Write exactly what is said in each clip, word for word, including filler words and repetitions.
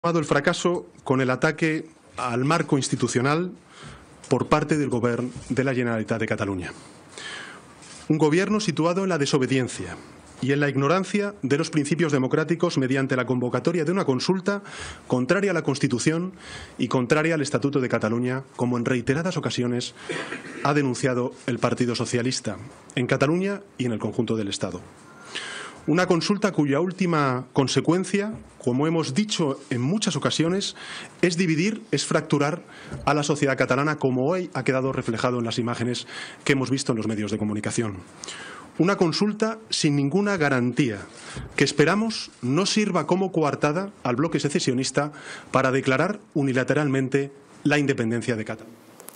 el fracaso con el ataque al marco institucional por parte del Govern de la Generalitat de Cataluña. Un gobierno situado en la desobediencia y en la ignorancia de los principios democráticos mediante la convocatoria de una consulta contraria a la Constitución y contraria al Estatuto de Cataluña, como en reiteradas ocasiones ha denunciado el Partido Socialista en Cataluña y en el conjunto del Estado. Una consulta cuya última consecuencia, como hemos dicho en muchas ocasiones, es dividir, es fracturar a la sociedad catalana, como hoy ha quedado reflejado en las imágenes que hemos visto en los medios de comunicación. Una consulta sin ninguna garantía, que esperamos no sirva como coartada al bloque secesionista para declarar unilateralmente la independencia de Cataluña.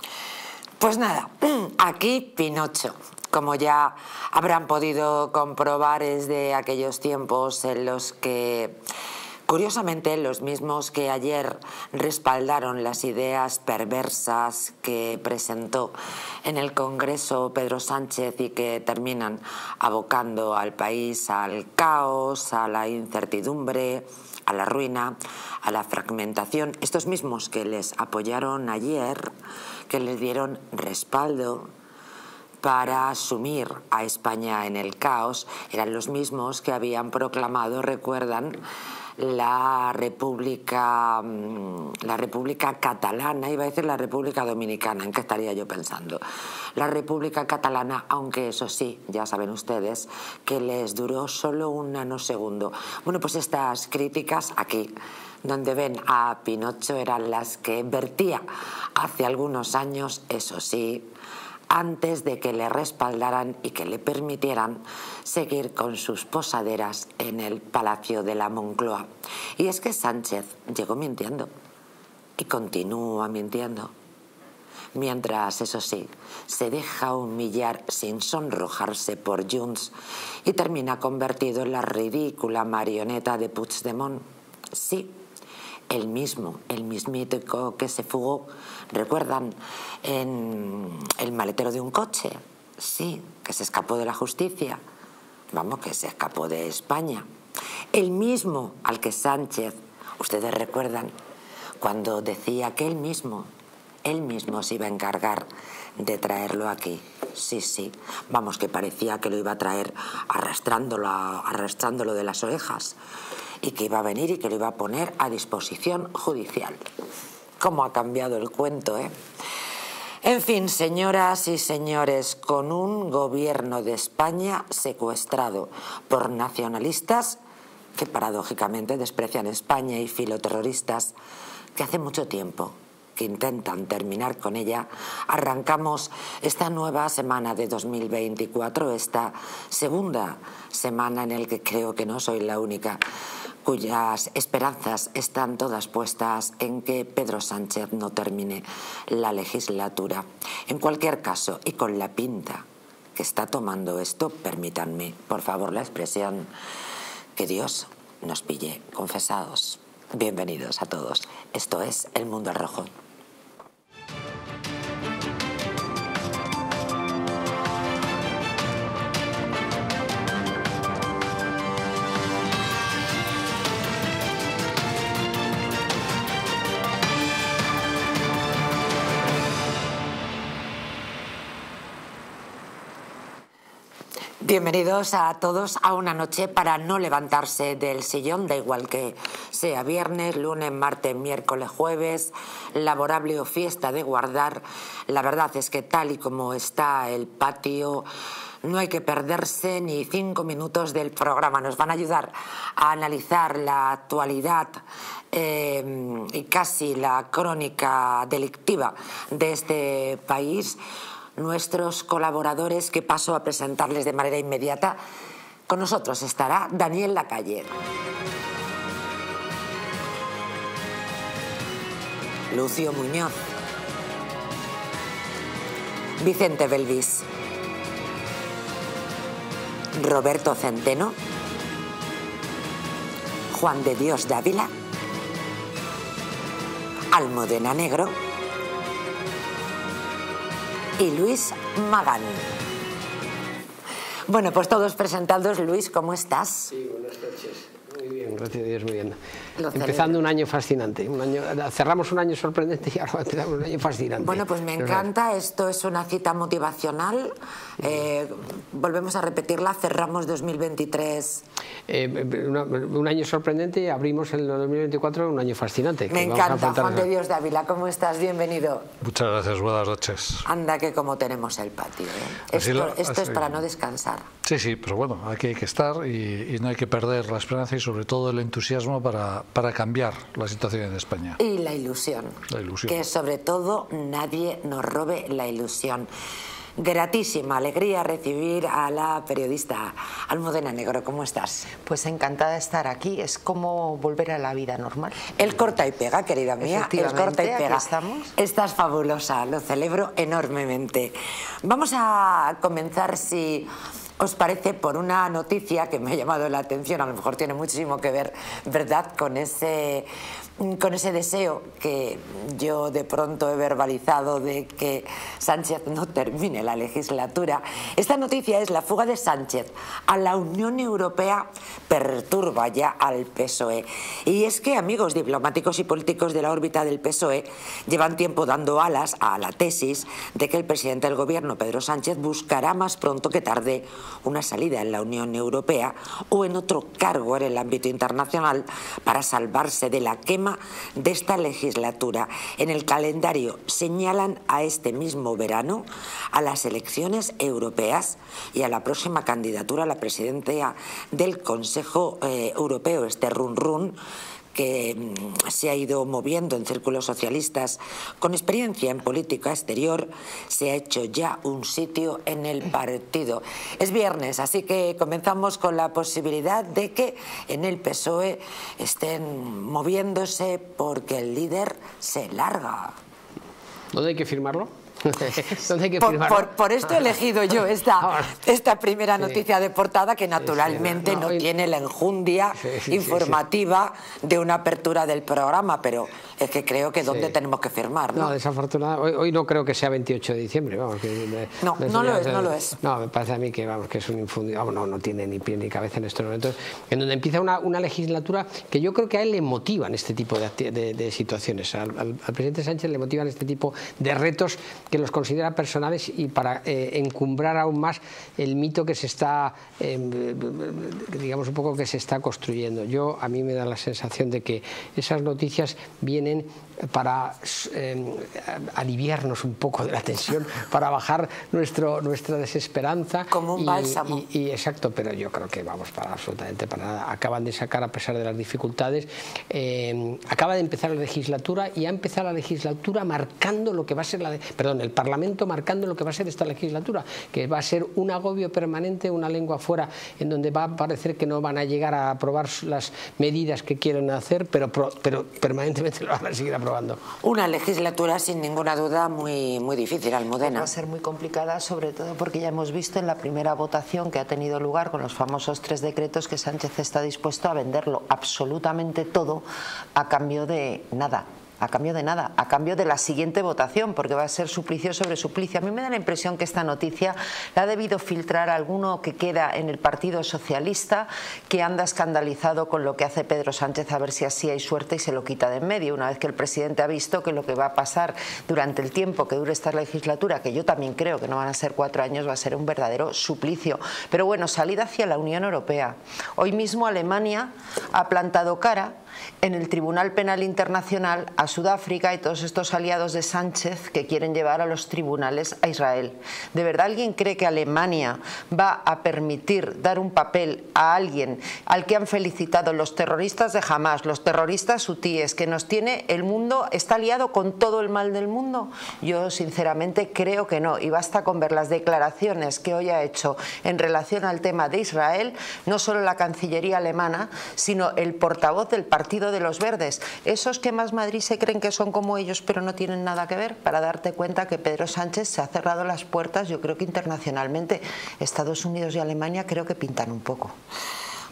Pues nada, aquí Pinocho. Como ya habrán podido comprobar, es de aquellos tiempos en los que, curiosamente, los mismos que ayer respaldaron las ideas perversas que presentó en el Congreso Pedro Sánchez y que terminan abocando al país al caos, a la incertidumbre, a la ruina, a la fragmentación. Estos mismos que les apoyaron ayer, que les dieron respaldo para sumir a España en el caos, eran los mismos que habían proclamado, recuerdan, la República, la República Catalana, iba a decir la República Dominicana, ¿en qué estaría yo pensando? La República Catalana, aunque eso sí, ya saben ustedes, que les duró solo un nanosegundo. Bueno, pues estas críticas aquí, donde ven a Pinocho, eran las que vertía hace algunos años, eso sí, antes de que le respaldaran y que le permitieran seguir con sus posaderas en el Palacio de la Moncloa. Y es que Sánchez llegó mintiendo y continúa mintiendo. Mientras, eso sí, se deja humillar sin sonrojarse por Junts y termina convertido en la ridícula marioneta de Puigdemont. Sí, el mismo, el mismítico que se fugó, ¿recuerdan? En el maletero de un coche. Sí, que se escapó de la justicia. Vamos, que se escapó de España. El mismo al que Sánchez, ustedes recuerdan, cuando decía que él mismo, él mismo se iba a encargar de traerlo aquí. Sí, sí, vamos, que parecía que lo iba a traer arrastrándolo, arrastrándolo de las orejas, y que iba a venir y que lo iba a poner a disposición judicial. ¿Cómo ha cambiado el cuento, eh? En fin, señoras y señores, con un gobierno de España secuestrado por nacionalistas que paradójicamente desprecian España y filoterroristas que hace mucho tiempo que intentan terminar con ella, arrancamos esta nueva semana de dos mil veinticuatro, esta segunda semana en la que creo que no soy la única, cuyas esperanzas están todas puestas en que Pedro Sánchez no termine la legislatura. En cualquier caso, y con la pinta que está tomando esto, permítanme, por favor, la expresión, que Dios nos pille confesados. Bienvenidos a todos. Esto es El Mundo al Rojo. Bienvenidos a todos a una noche para no levantarse del sillón, da igual que sea viernes, lunes, martes, miércoles, jueves, laborable o fiesta de guardar. La verdad es que tal y como está el patio, no hay que perderse ni cinco minutos del programa. Nos van a ayudar a analizar la actualidad eh, y casi la crónica delictiva de este país nuestros colaboradores, que paso a presentarles de manera inmediata. Con nosotros estará Daniel Lacalle, Lucio Muñoz, Vicente Belvis, Roberto Centeno, Juan de Dios Dávila, Almudena Negro y Luis Magán. Bueno, pues todos presentados. Luis, ¿cómo estás? Sí, buenas noches. Muy Muy bien, gracias a Dios, muy bien. Lo Empezando celebro. un año fascinante. Un año, cerramos un año sorprendente y ahora empezamos un año fascinante. Bueno, pues me encanta. Esto es una cita motivacional. Eh, volvemos a repetirla. Cerramos dos mil veintitrés. Eh, una, un año sorprendente y abrimos el dos mil veinticuatro un año fascinante. Me encanta. Juan de Dios de Ávila, ¿cómo estás? Bienvenido. Muchas gracias, buenas noches. Anda que como tenemos el patio. ¿eh? Así Esto, lo- esto es así- para no descansar. Sí, sí, pero bueno, aquí hay que estar y, y no hay que perder la esperanza y sobre todo el entusiasmo para, para cambiar la situación en España. Y la ilusión. La ilusión. Que sobre todo nadie nos robe la ilusión. Gratísima alegría recibir a la periodista Almudena Negro. ¿Cómo estás? Pues encantada de estar aquí, es como volver a la vida normal. El corta y pega, querida mía, el Efectivamente, corta y aquí pega. estamos. Estás fabulosa, lo celebro enormemente. Vamos a comenzar, si os parece, por una noticia que me ha llamado la atención, a lo mejor tiene muchísimo que ver, ¿verdad?, con ese, con ese deseo que yo de pronto he verbalizado de que Sánchez no termine la legislatura. Esta noticia es: la fuga de Sánchez a la Unión Europea perturba ya al P S O E. Y es que amigos diplomáticos y políticos de la órbita del P S O E llevan tiempo dando alas a la tesis de que el presidente del gobierno, Pedro Sánchez, buscará más pronto que tarde una salida en la Unión Europea o en otro cargo en el ámbito internacional para salvarse de la quema de esta legislatura. En el calendario señalan a este mismo verano a las elecciones europeas y a la próxima candidatura a la presidencia del Consejo eh, Europeo, este run run que mm, se ha ido moviendo en círculos socialistas con experiencia en política exterior, se ha hecho ya un sitio en el partido. Es viernes, así que comenzamos con la posibilidad de que en el P S O E estén moviéndose porque el líder se larga. ¿Dónde hay que firmarlo? ¿Dónde hay que Por, firmarlo? por- por esto he elegido yo esta, esta primera noticia de portada, que naturalmente sí, no, no hoy- tiene la enjundia Sí, sí, sí, informativa de una apertura del programa, pero es que creo que dónde Sí. tenemos que firmar, ¿no? No, desafortunadamente, hoy, hoy no creo que sea veintiocho de diciembre, vamos. Que, me- No, me- no lo ya- es, no lo es. No, me parece a mí que, vamos, que es un infundido, vamos, no, no tiene ni pie ni cabeza en estos momentos, en donde empieza una, una legislatura que yo creo que a él le motivan este tipo de, acti- de- de situaciones. Al, al- al presidente Sánchez le motivan este tipo de retos que los considera personales y para eh, encumbrar aún más el mito que se está, eh, digamos un poco que se está construyendo. Yo, a mí me da la sensación de que esas noticias vienen para eh, aliviarnos un poco de la tensión, para bajar nuestro, nuestra desesperanza. Como un y, bálsamo. Y, y exacto, pero yo creo que vamos para absolutamente para nada. Acaban de sacar, a pesar de las dificultades, eh, acaba de empezar la legislatura y ha empezado la legislatura marcando lo que va a ser la, de, perdón, el Parlamento marcando lo que va a ser esta legislatura, que va a ser un agobio permanente, una lengua fuera, en donde va a parecer que no van a llegar a aprobar las medidas que quieren hacer, pero, pero permanentemente lo van a seguir aprobando. Una legislatura sin ninguna duda muy, muy difícil, Almudena. Va a ser muy complicada, sobre todo porque ya hemos visto en la primera votación que ha tenido lugar con los famosos tres decretos que Sánchez está dispuesto a venderlo absolutamente todo a cambio de nada. A cambio de nada, a cambio de la siguiente votación, porque va a ser suplicio sobre suplicio. A mí me da la impresión que esta noticia la ha debido filtrar alguno que queda en el Partido Socialista, que anda escandalizado con lo que hace Pedro Sánchez, a ver si así hay suerte y se lo quita de en medio, una vez que el presidente ha visto que lo que va a pasar durante el tiempo que dure esta legislatura, que yo también creo que no van a ser cuatro años, va a ser un verdadero suplicio. Pero bueno, salida hacia la Unión Europea. Hoy mismo Alemania ha plantado cara en el Tribunal Penal Internacional a Sudáfrica y todos estos aliados de Sánchez que quieren llevar a los tribunales a Israel. ¿De verdad alguien cree que Alemania va a permitir dar un papel a alguien al que han felicitado los terroristas de Hamás, los terroristas hutíes, que nos tiene el mundo, está aliado con todo el mal del mundo? Yo sinceramente creo que no, y basta con ver las declaraciones que hoy ha hecho en relación al tema de Israel, no solo la Cancillería alemana, sino el portavoz del Partido de los Verdes, esos que más Madrid se creen que son como ellos pero no tienen nada que ver, para darte cuenta que Pedro Sánchez se ha cerrado las puertas. Yo creo que internacionalmente Estados Unidos y Alemania creo que pintan un poco.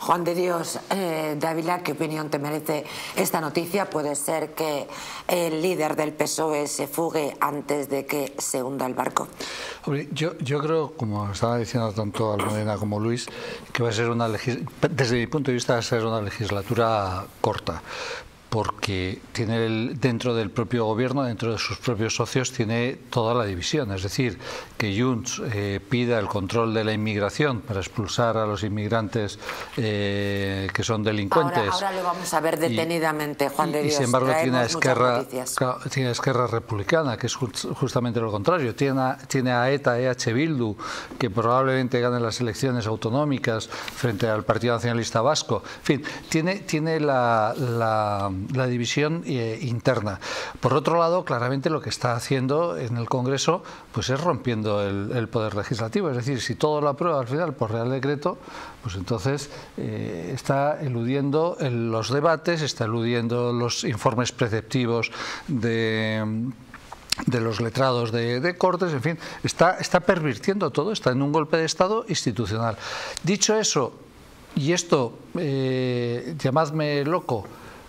Juan de Dios eh, de Ávila, ¿qué opinión te merece esta noticia? ¿Puede ser que el líder del P S O E se fugue antes de que se hunda el barco? Hombre, yo, yo creo, como estaba diciendo tanto Almudena como Luis, que va a ser una legislatura, desde mi punto de vista, va a ser una legislatura corta, porque tiene el, dentro del propio gobierno, dentro de sus propios socios, tiene toda la división. Es decir, que Junts eh, pida el control de la inmigración para expulsar a los inmigrantes eh, que son delincuentes. Ahora, ahora lo vamos a ver detenidamente, y, Juan de y, Dios. Y sin embargo tiene a, Esquerra, claro, tiene a Esquerra Republicana, que es justamente lo contrario. Tiene a, tiene a ETA, E H Bildu, que probablemente gane las elecciones autonómicas frente al Partido Nacionalista Vasco. En fin, tiene, tiene la... la la división eh, interna. Por otro lado, claramente lo que está haciendo en el Congreso pues es rompiendo el, el poder legislativo. Es decir, si todo lo aprueba al final por Real Decreto, pues entonces eh, está eludiendo el, los debates, está eludiendo los informes preceptivos de... de los letrados de, de Cortes, en fin, está, está pervirtiendo todo, está en un golpe de Estado institucional. Dicho eso, y esto, eh, llamadme loco,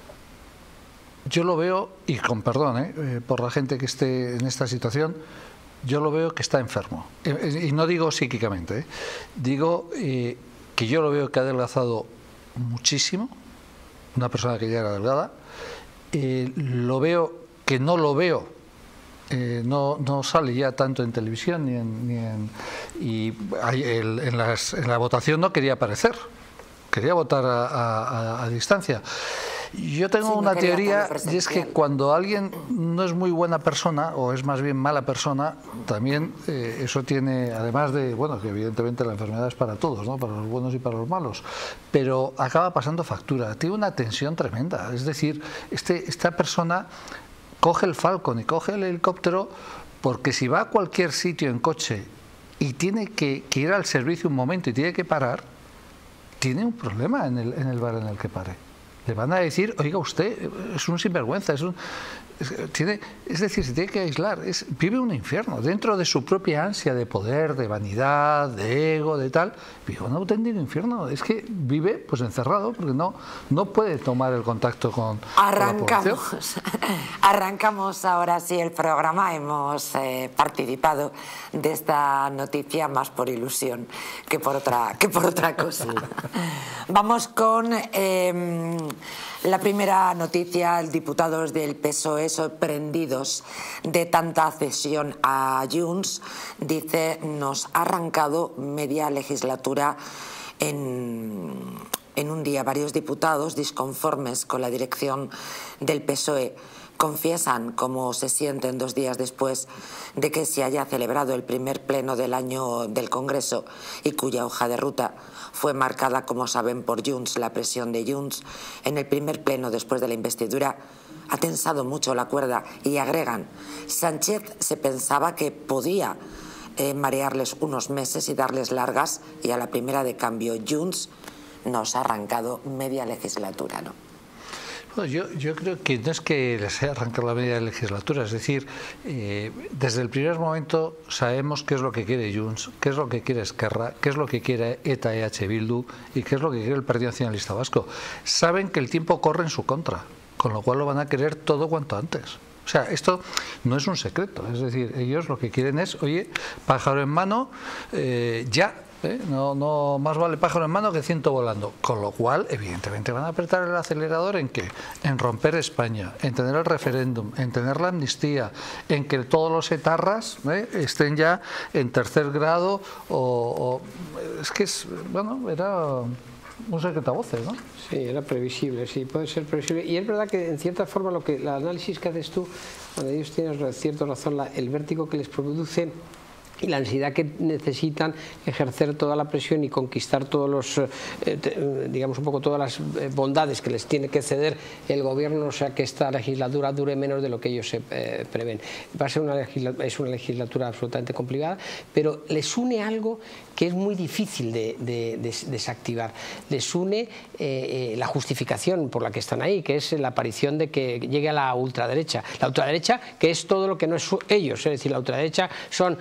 yo lo veo, y con perdón eh, eh, por la gente que esté en esta situación, yo lo veo que está enfermo. Eh, y no digo psíquicamente, eh, digo eh, que yo lo veo que ha adelgazado muchísimo, una persona que ya era delgada, eh, lo veo que no lo veo, eh, no, no sale ya tanto en televisión ni en... Ni en y hay, el, en, las, en la votación no quería aparecer, quería votar a, a, a, a distancia. Yo tengo sí, una teoría, y es que cuando alguien no es muy buena persona, o es más bien mala persona, también eh, eso tiene, además de, bueno, que evidentemente la enfermedad es para todos, ¿no? Para los buenos y para los malos, pero acaba pasando factura, tiene una tensión tremenda. Es decir, este, esta persona coge el Falcon y coge el helicóptero, porque si va a cualquier sitio en coche y tiene que, que ir al servicio un momento y tiene que parar, tiene un problema en el, en el bar en el que pare. Le van a decir, oiga, usted es un sinvergüenza, es un... Es, tiene, es decir, se tiene que aislar, es, vive un infierno, dentro de su propia ansia de poder, de vanidad, de ego, de tal, vive un auténtico infierno, es que vive pues encerrado, porque no, no puede tomar el contacto con, arrancamos, con la población. Arrancamos ahora sí el programa, hemos eh, participado de esta noticia más por ilusión que por otra, que por otra cosa. Vamos con... Eh, la primera noticia, diputados del P S O E sorprendidos de tanta cesión a Junts, dice, nos ha arrancado media legislatura en, en un día. Varios diputados disconformes con la dirección del P S O E confiesan cómo se sienten dos días después de que se haya celebrado el primer pleno del año del Congreso y cuya hoja de ruta fue marcada, como saben, por Junts. La presión de Junts en el primer pleno después de la investidura ha tensado mucho la cuerda y agregan, Sánchez se pensaba que podía eh, marearles unos meses y darles largas, y a la primera de cambio Junts nos ha arrancado media legislatura, ¿no? Bueno, yo, yo creo que no es que les haya arrancado la media legislatura, es decir, eh, desde el primer momento sabemos qué es lo que quiere Junts, qué es lo que quiere Esquerra, qué es lo que quiere ETA, E H Bildu y qué es lo que quiere el Partido Nacionalista Vasco. Saben que el tiempo corre en su contra, con lo cual lo van a querer todo cuanto antes. O sea, esto no es un secreto, es decir, ellos lo que quieren es, oye, pájaro en mano, eh, ya. ¿Eh? No, no, más vale pájaro en mano que ciento volando, con lo cual evidentemente van a apretar el acelerador en qué, en romper España, en tener el referéndum, en tener la amnistía, en que todos los etarras ¿eh? estén ya en tercer grado o, o es que es, bueno, era un secreto a voces, ¿no? Sí, era previsible, sí, puede ser previsible. Y es verdad que en cierta forma lo que el análisis que haces tú, cuando ellos tienen cierta razón, la, el vértigo que les produce y la ansiedad que necesitan ejercer toda la presión y conquistar todos los, eh, digamos un poco todas las bondades que les tiene que ceder el gobierno, o sea que esta legislatura dure menos de lo que ellos se eh, prevén. Va a ser una legislatura, es una legislatura absolutamente complicada, pero les une algo que es muy difícil de, de, de desactivar. Les une eh, eh, la justificación por la que están ahí, que es la aparición de que llegue a la ultraderecha. La ultraderecha, que es todo lo que no es ellos, es decir, la ultraderecha son eh,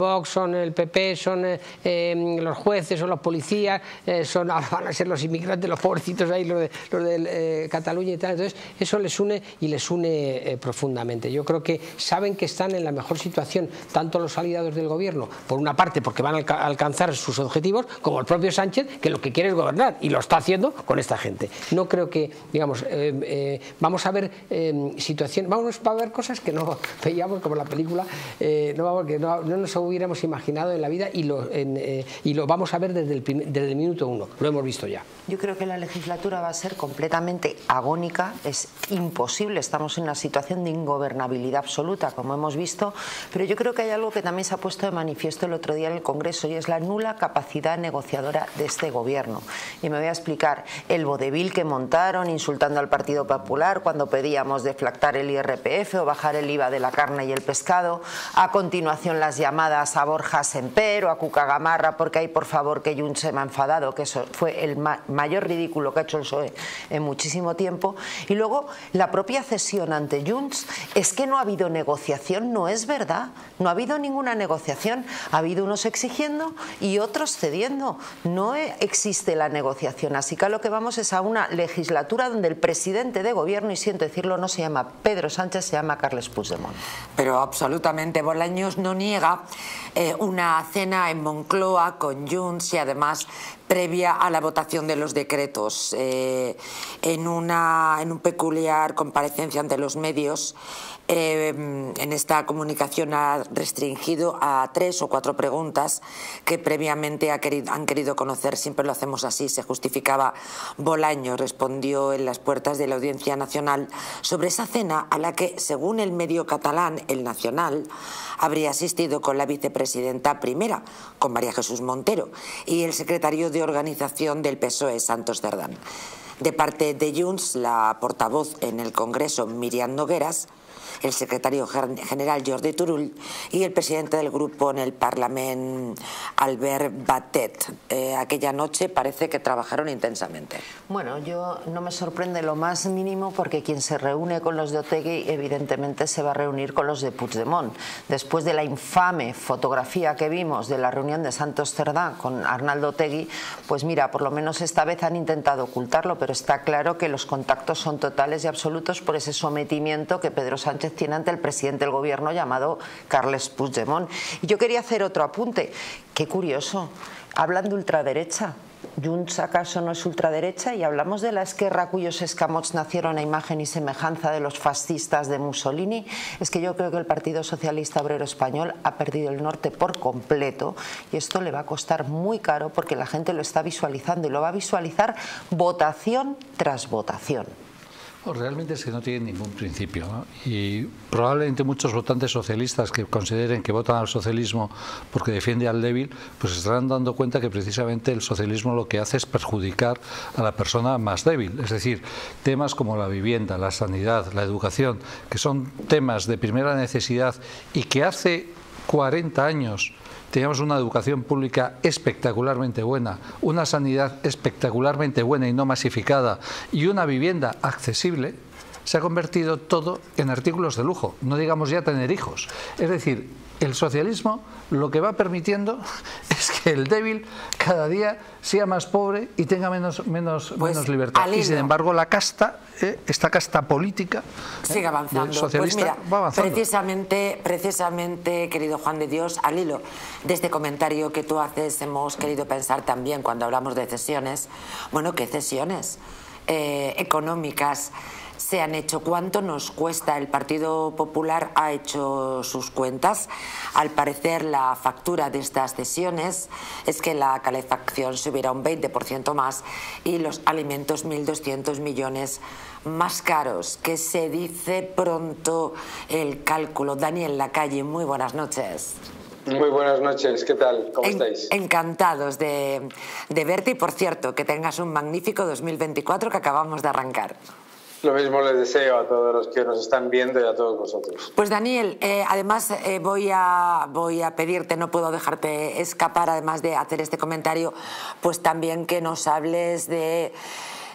Vox, son el P P, son eh, los jueces, son los policías, eh, son, ahora van a ser los inmigrantes, los pobrecitos ahí, los de, los de eh, Cataluña y tal. Entonces eso les une y les une eh, profundamente. Yo creo que saben que están en la mejor situación, tanto los aliados del gobierno, por una parte porque van a alca alcanzar sus objetivos, como el propio Sánchez, que lo que quiere es gobernar y lo está haciendo con esta gente. No creo que, digamos, eh, eh, vamos a ver eh, situaciones, vamos a ver cosas que no veíamos, como la película, eh, no, vamos, que no, no nos hubiéramos imaginado en la vida y lo, en, eh, y lo vamos a ver desde el, primer, desde el minuto uno, lo hemos visto ya. Yo creo que la legislatura va a ser completamente agónica, es imposible, estamos en una situación de ingobernabilidad absoluta, como hemos visto, pero yo creo que hay algo que también se ha puesto de manifiesto el otro día en el Congreso y es la nula capacidad negociadora de este gobierno. Y me voy a explicar, el vodevil que montaron insultando al Partido Popular cuando pedíamos deflactar el I R P F o bajar el I V A de la carne y el pescado, a continuación las llamadas a Borja Semper o a Cuca Gamarra porque hay por favor que Junts se me ha enfadado, que eso fue el ma mayor ridículo que ha hecho el P S O E en muchísimo tiempo, y luego la propia cesión ante Junts. Es que no ha habido negociación, no es verdad, no ha habido ninguna negociación, ha habido unos exigiendo y otros cediendo, no existe la negociación, así que a lo que vamos es a una legislatura donde el presidente de gobierno, y siento decirlo, no se llama Pedro Sánchez, se llama Carles Puigdemont. Pero absolutamente, Bolaños no niega eh, una cena en Moncloa con Junts y además previa a la votación de los decretos. Eh, en, una, en un peculiar comparecencia ante los medios, eh, en esta comunicación ha restringido a tres o cuatro preguntas que previamente ha querido, han querido conocer. Siempre lo hacemos así, se justificaba. Bolaños respondió en las puertas de la Audiencia Nacional sobre esa cena a la que, según el medio catalán, El Nacional, habría asistido con la vicepresidenta primera, con María Jesús Montero, y el secretario de organización del P S O E, Santos Cerdán. De parte de Junts, la portavoz en el Congreso, Míriam Nogueras, el secretario general Jordi Turull y el presidente del grupo en el Parlament, Albert Batet. Eh, aquella noche parece que trabajaron intensamente. Bueno, yo no me sorprende lo más mínimo porque quien se reúne con los de Otegi evidentemente se va a reunir con los de Puigdemont. Después de la infame fotografía que vimos de la reunión de Santos Cerdán con Arnaldo Otegi, pues mira, por lo menos esta vez han intentado ocultarlo, pero está claro que los contactos son totales y absolutos por ese sometimiento que Pedro Sánchez tiene ante el presidente del gobierno llamado Carles Puigdemont. Y yo quería hacer otro apunte. Qué curioso, hablan de ultraderecha. Junts acaso no es ultraderecha, y hablamos de la Esquerra cuyos escamots nacieron a imagen y semejanza de los fascistas de Mussolini. Es que yo creo que el Partido Socialista Obrero Español ha perdido el norte por completo y esto le va a costar muy caro porque la gente lo está visualizando y lo va a visualizar votación tras votación. Realmente es que no tienen ningún principio, ¿no? Y probablemente muchos votantes socialistas que consideren que votan al socialismo porque defiende al débil, pues estarán dando cuenta que precisamente el socialismo lo que hace es perjudicar a la persona más débil. Es decir, temas como la vivienda, la sanidad, la educación, que son temas de primera necesidad y que hace cuarenta años teníamos una educación pública espectacularmente buena, una sanidad espectacularmente buena y no masificada y una vivienda accesible, se ha convertido todo en artículos de lujo, no digamos ya tener hijos. Es decir, el socialismo lo que va permitiendo es que el débil cada día sea más pobre y tenga menos, menos, pues, menos libertad. Y sin embargo la casta, eh, esta casta política sigue avanzando. Eh, socialista, pues mira, va avanzando. Precisamente, precisamente, querido Juan de Dios, al hilo de este comentario que tú haces, hemos querido pensar también cuando hablamos de cesiones. Bueno, ¿qué cesiones eh, económicas se han hecho? ¿Cuánto nos cuesta? El Partido Popular ha hecho sus cuentas. Al parecer la factura de estas cesiones es que la calefacción subiera un veinte por ciento más y los alimentos mil doscientos millones más caros. Que se dice pronto el cálculo. Daniel Lacalle, muy buenas noches. Muy buenas noches, ¿qué tal? ¿Cómo en, estáis? Encantados de, de verte y, por cierto, que tengas un magnífico dos mil veinticuatro que acabamos de arrancar. Lo mismo les deseo a todos los que nos están viendo y a todos vosotros. Pues Daniel, eh, además eh, voy, a, voy a pedirte, no puedo dejarte escapar, además de hacer este comentario, pues también que nos hables de,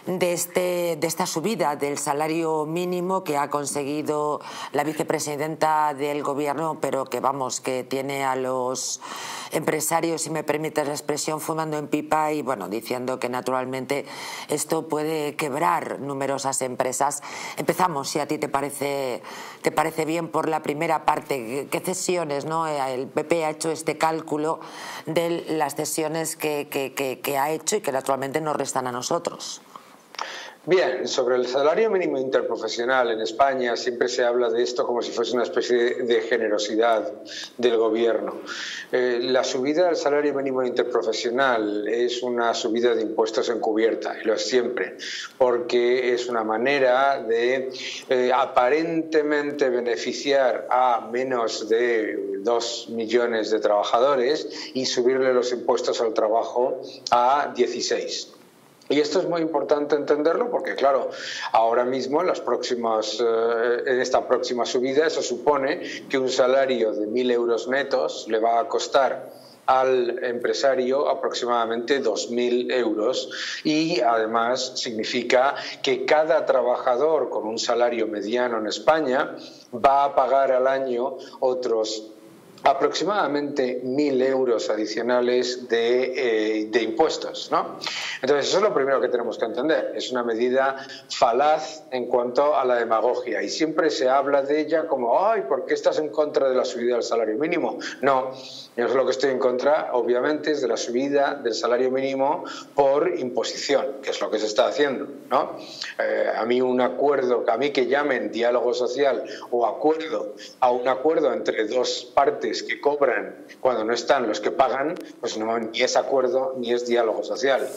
de, este, de esta subida del salario mínimo que ha conseguido la vicepresidenta del gobierno, pero que vamos, que tiene a los empresarios, si me permites la expresión, fumando en pipa y bueno, diciendo que naturalmente esto puede quebrar numerosas empresas. Empezamos, si a ti te parece, te parece bien, por la primera parte. ¿Qué cesiones, no? El P P ha hecho este cálculo de las cesiones que, que, que, que ha hecho y que naturalmente nos restan a nosotros. Bien, sobre el salario mínimo interprofesional en España siempre se habla de esto como si fuese una especie de generosidad del gobierno. Eh, la subida del salario mínimo interprofesional es una subida de impuestos encubierta, y lo es siempre, porque es una manera de eh, aparentemente beneficiar a menos de dos millones de trabajadores y subirle los impuestos al trabajo a dieciséis. Y esto es muy importante entenderlo porque, claro, ahora mismo en, las próximas, eh, en esta próxima subida eso supone que un salario de mil euros netos le va a costar al empresario aproximadamente dos mil euros y además significa que cada trabajador con un salario mediano en España va a pagar al año otros aproximadamente mil euros adicionales de, eh, de impuestos, ¿no? Entonces, eso es lo primero que tenemos que entender. Es una medida falaz en cuanto a la demagogia y siempre se habla de ella como ¡ay, ¿por qué estás en contra de la subida del salario mínimo? No, yo lo que estoy en contra, obviamente, es de la subida del salario mínimo por imposición, que es lo que se está haciendo, ¿no? Eh, a mí un acuerdo, a mí que llamen diálogo social o acuerdo a un acuerdo entre dos partes que cobran cuando no están los que pagan, pues no, ni es acuerdo ni es diálogo social.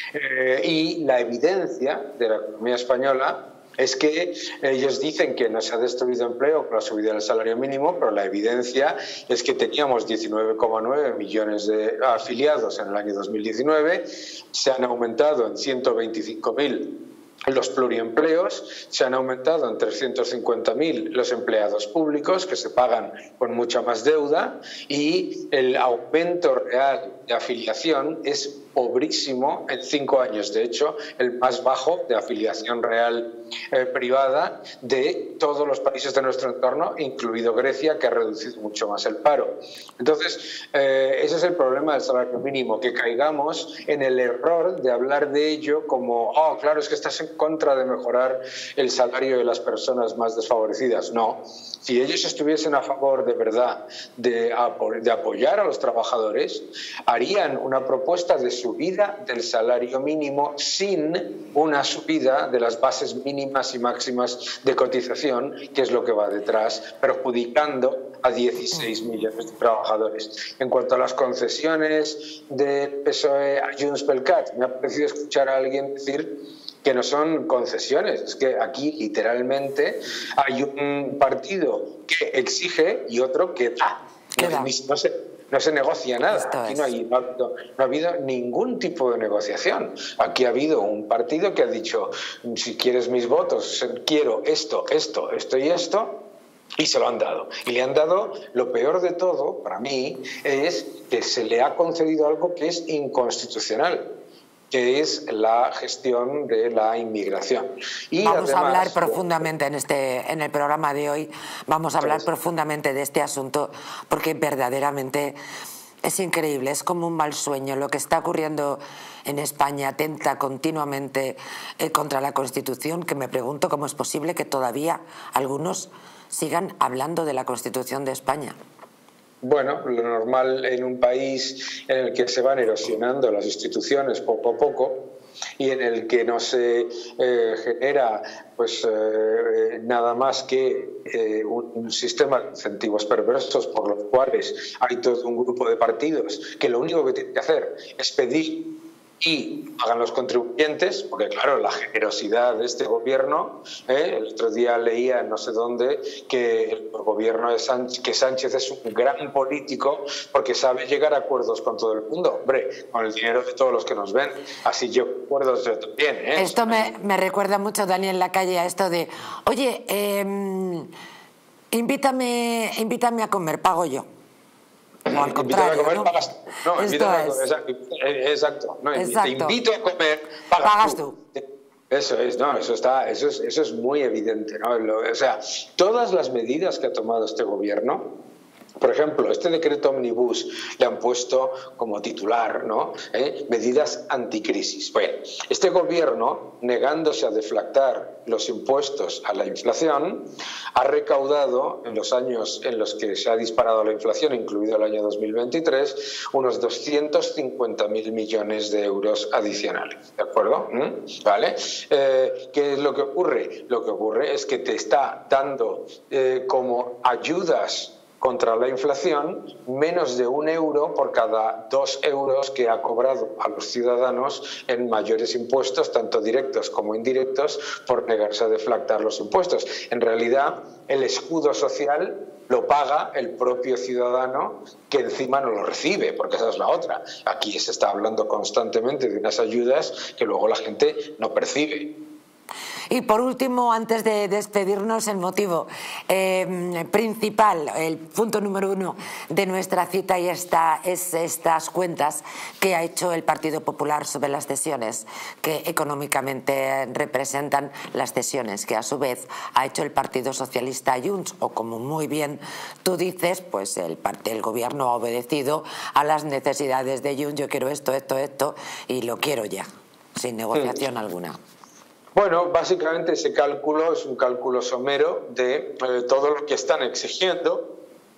Eh, y la evidencia de la economía española es que ellos dicen que no se ha destruido empleo con la subida del salario mínimo, pero la evidencia es que teníamos diecinueve coma nueve millones de afiliados en el año dos mil diecinueve, se han aumentado en ciento veinticinco mil los pluriempleos, se han aumentado en trescientos cincuenta mil los empleados públicos que se pagan con mucha más deuda y el aumento real de afiliación es pobrísimo en cinco años, de hecho el más bajo de afiliación real eh, privada de todos los países de nuestro entorno, incluido Grecia, que ha reducido mucho más el paro. Entonces, eh, ese es el problema del salario mínimo, que caigamos en el error de hablar de ello como, oh, claro, es que estás en contra de mejorar el salario de las personas más desfavorecidas. No, si ellos estuviesen a favor de verdad de, de apoyar a los trabajadores, harían una propuesta de subida del salario mínimo sin una subida de las bases mínimas y máximas de cotización, que es lo que va detrás, perjudicando a dieciséis millones de trabajadores. En cuanto a las concesiones del P S O E a Junts pel Cat, me ha parecido escuchar a alguien decir que no son concesiones, es que aquí literalmente hay un partido que exige y otro que da. No, no se No se negocia nada, aquí no, hay, no, ha habido, no ha habido ningún tipo de negociación. Aquí ha habido un partido que ha dicho, si quieres mis votos, quiero esto, esto, esto y esto, y se lo han dado. Y le han dado, lo peor de todo, para mí, es que se le ha concedido algo que es inconstitucional, que es la gestión de la inmigración. Y vamos además, a hablar bueno, profundamente en, este, en el programa de hoy, vamos a hablar sí. profundamente de este asunto, porque verdaderamente es increíble, es como un mal sueño. Lo que está ocurriendo en España atenta continuamente eh, contra la Constitución, que me pregunto cómo es posible que todavía algunos sigan hablando de la Constitución de España. Bueno, lo normal en un país en el que se van erosionando las instituciones poco a poco y en el que no se eh, genera pues eh, nada más que eh, un, un sistema de incentivos perversos por los cuales hay todo un grupo de partidos que lo único que tienen que hacer es pedir y pagan los contribuyentes, porque claro, la generosidad de este gobierno, ¿eh? El otro día leía no sé dónde que el gobierno de Sánchez, que Sánchez es un gran político porque sabe llegar a acuerdos con todo el mundo, hombre, con el dinero de todos los que nos ven, así yo acuerdos yo también. ¿eh? Esto me, me recuerda mucho, Daniel Lacalle, a esto de, oye, eh, invítame, invítame a comer, pago yo. O al contrario, a comer, ¿no? Pagas, no, Esto a es. Exacto. exacto. No, exacto. Te invito a comer, pagas, pagas tú. tú. Eso es, no, eso está, eso es, eso es muy evidente, ¿no? Lo, o sea, todas las medidas que ha tomado este gobierno. Por ejemplo, este decreto Omnibus le han puesto como titular, ¿no? ¿Eh? Medidas anticrisis. Bueno, este gobierno, negándose a deflactar los impuestos a la inflación, ha recaudado en los años en los que se ha disparado la inflación, incluido el año dos mil veintitrés, unos doscientos cincuenta mil millones de euros adicionales. ¿De acuerdo? ¿Mm? ¿Vale? Eh, ¿Qué es lo que ocurre? Lo que ocurre es que te está dando eh, como ayudas contra la inflación menos de un euro por cada dos euros que ha cobrado a los ciudadanos en mayores impuestos, tanto directos como indirectos, por negarse a deflactar los impuestos. En realidad, el escudo social lo paga el propio ciudadano, que encima no lo recibe, porque esa es la otra. Aquí se está hablando constantemente de unas ayudas que luego la gente no percibe. Y por último, antes de despedirnos, el motivo eh, principal, el punto número uno de nuestra cita y esta, es estas cuentas que ha hecho el Partido Popular sobre las cesiones, que económicamente representan las cesiones que a su vez ha hecho el Partido Socialista Junts, o como muy bien tú dices, pues el, el gobierno ha obedecido a las necesidades de Junts. Yo quiero esto, esto, esto y lo quiero ya, sin negociación sí. alguna. Bueno, básicamente ese cálculo es un cálculo somero de eh, todo lo que están exigiendo,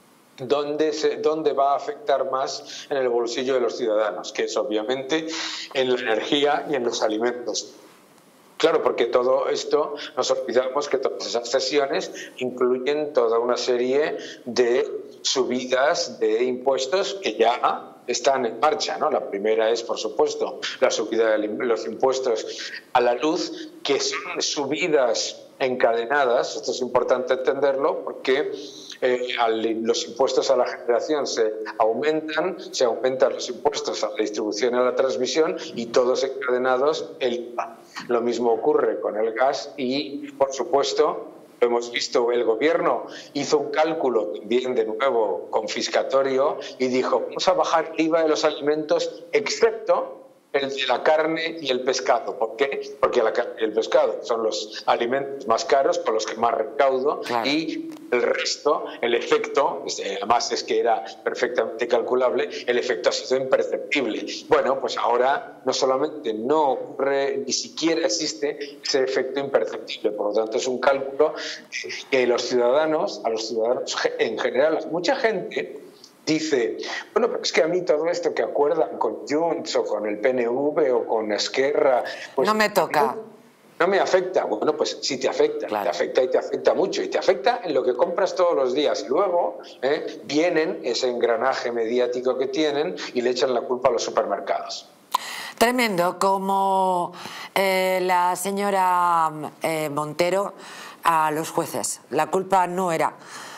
dónde, se, dónde va a afectar más en el bolsillo de los ciudadanos, que es obviamente en la energía y en los alimentos. Claro, porque todo esto, nos olvidamos que todas esas cesiones incluyen toda una serie de subidas de impuestos que ya están en marcha, ¿no? La primera es, por supuesto, la subida de los impuestos a la luz, que son subidas encadenadas. Esto es importante entenderlo porque eh, al, los impuestos a la generación se aumentan, se aumentan los impuestos a la distribución y a la transmisión, y todos encadenados el I V A. Lo mismo ocurre con el gas y, por supuesto, lo hemos visto, el gobierno hizo un cálculo también de nuevo confiscatorio y dijo: vamos a bajar el I V A de los alimentos excepto el de la carne y el pescado. ¿Por qué? Porque la carne y el pescado son los alimentos más caros, con los que más recaudo, claro. Y el resto, el efecto, además es que era perfectamente calculable, el efecto ha sido imperceptible. Bueno, pues ahora no solamente no ocurre, ni siquiera existe ese efecto imperceptible. Por lo tanto, es un cálculo que los ciudadanos, a los ciudadanos en general, mucha gente dice: bueno, pero es que a mí todo esto que acuerdan con Junts o con el P N V o con Esquerra, pues no me toca. No, no me afecta. Bueno, pues sí te afecta, claro. Te afecta y te afecta mucho. Y te afecta en lo que compras todos los días. Y luego eh, vienen ese engranaje mediático que tienen y le echan la culpa a los supermercados. Tremendo, como eh, la señora eh, Montero a los jueces. La culpa no era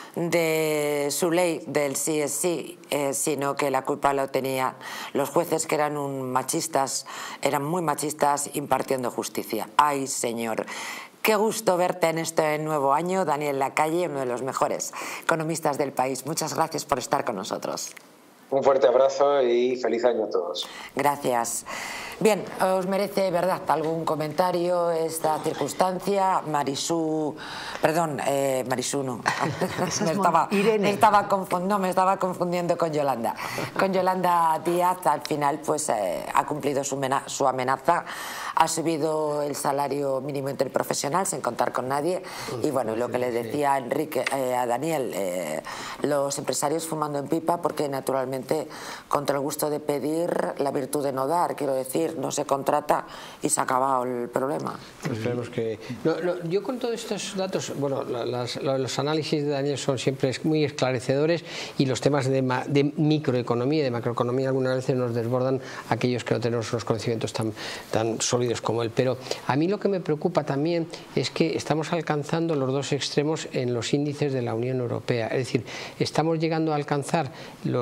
de su ley del sí es sí, eh, sino que la culpa lo tenían los jueces, que eran un machistas, eran muy machistas impartiendo justicia. Ay, señor. Qué gusto verte en este nuevo año, Daniel Lacalle, uno de los mejores economistas del país. Muchas gracias por estar con nosotros. Un fuerte abrazo y feliz año a todos. Gracias. Bien, ¿os merece, verdad, algún comentario esta circunstancia? Marisú, perdón, eh, Marisú no, me estaba, me estaba no, me estaba confundiendo con Yolanda. Con Yolanda Díaz, al final, pues eh, ha cumplido su, su amenaza, ha subido el salario mínimo interprofesional sin contar con nadie, y bueno, lo que le decía a Enrique, eh, a Daniel, eh, los empresarios fumando en pipa, porque naturalmente contra el gusto de pedir, la virtud de no dar, quiero decir, no se contrata y se ha acabado el problema. Esperemos que... No, no, yo con todos estos datos, bueno, las, los análisis de Daniel son siempre muy esclarecedores, y los temas de, ma, de microeconomía y de macroeconomía algunas veces nos desbordan aquellos que no tenemos unos conocimientos tan, tan sólidos como él. Pero a mí lo que me preocupa también es que estamos alcanzando los dos extremos en los índices de la Unión Europea. Es decir, estamos llegando a alcanzar los, eh,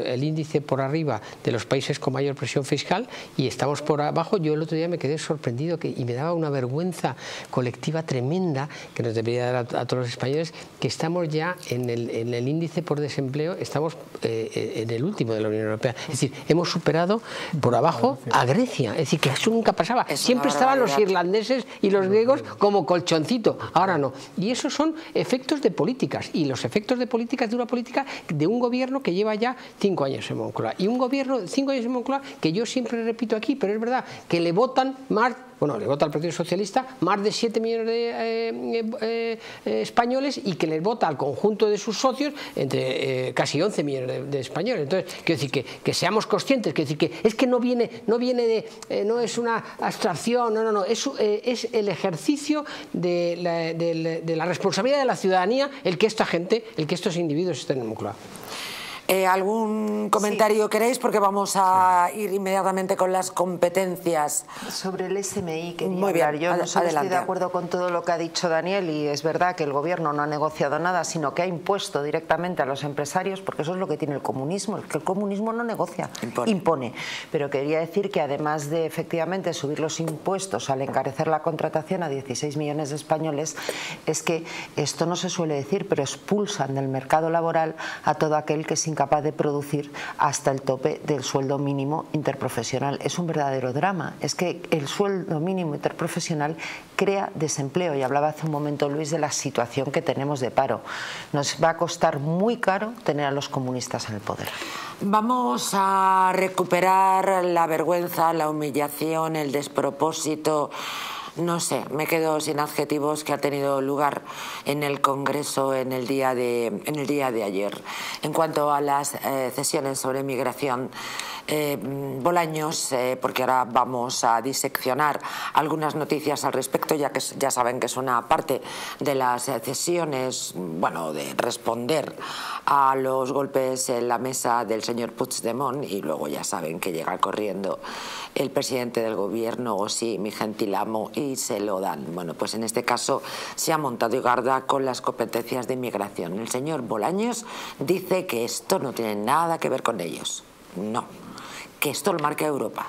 el índice por arriba de los países con mayor presión fiscal y estamos por abajo. Yo el otro día me quedé sorprendido que, y me daba una vergüenza colectiva tremenda que nos debería dar a, a todos los españoles, que estamos ya en el, en el índice por desempleo, estamos eh, en el último de la Unión Europea. Es decir, hemos superado por abajo a Grecia. Es decir, que eso nunca pasaba. Es Siempre estaban los irlandeses y los griegos como colchoncito. Ahora no. Y esos son efectos de políticas. Y los efectos de políticas de una política de un gobierno que lleva ya cinco años en Moncloa. Y un gobierno, cinco años en Moncloa, que yo siempre repito aquí, pero es verdad, que le votan más, bueno, le vota al Partido Socialista más de siete millones de eh, eh, eh, españoles, y que les vota al conjunto de sus socios entre eh, casi once millones de, de españoles. Entonces, quiero decir que, que seamos conscientes, quiero decir que es que no viene, no viene de, eh, no es una abstracción, no, no, no, es, eh, es el ejercicio de la, de, de la responsabilidad de la ciudadanía el que esta gente, el que estos individuos estén en Moncloa. Eh, ¿Algún comentario sí. queréis? Porque vamos a ir inmediatamente con las competencias. Sobre el S M I quería Muy bien, hablar. Yo no solo adelante. Estoy de acuerdo con todo lo que ha dicho Daniel, y es verdad que el gobierno no ha negociado nada, sino que ha impuesto directamente a los empresarios, porque eso es lo que tiene el comunismo, es que el comunismo no negocia, impone. impone. Pero quería decir que además de efectivamente subir los impuestos al encarecer la contratación a dieciséis millones de españoles, es que esto no se suele decir, pero expulsan del mercado laboral a todo aquel que sin capaz de producir hasta el tope del sueldo mínimo interprofesional. Es un verdadero drama. Es que el sueldo mínimo interprofesional crea desempleo, y hablaba hace un momento Luis de la situación que tenemos de paro. Nos va a costar muy caro tener a los comunistas en el poder. Vamos a recuperar la vergüenza, la humillación, el despropósito. No sé, me quedo sin adjetivos, que ha tenido lugar en el Congreso en el día de, en el día de ayer. En cuanto a las eh, cesiones sobre migración, eh, Bolaños, eh, porque ahora vamos a diseccionar algunas noticias al respecto, ya que ya saben que es una parte de las cesiones, bueno, de responder a los golpes en la mesa del señor Puigdemont, y luego ya saben que llega corriendo el presidente del gobierno, o sí, mi gentilamo, y se lo dan. Bueno, pues en este caso se ha montado y garda con las competencias de inmigración. El señor Bolaños dice que esto no tiene nada que ver con ellos. No, que esto lo marca Europa.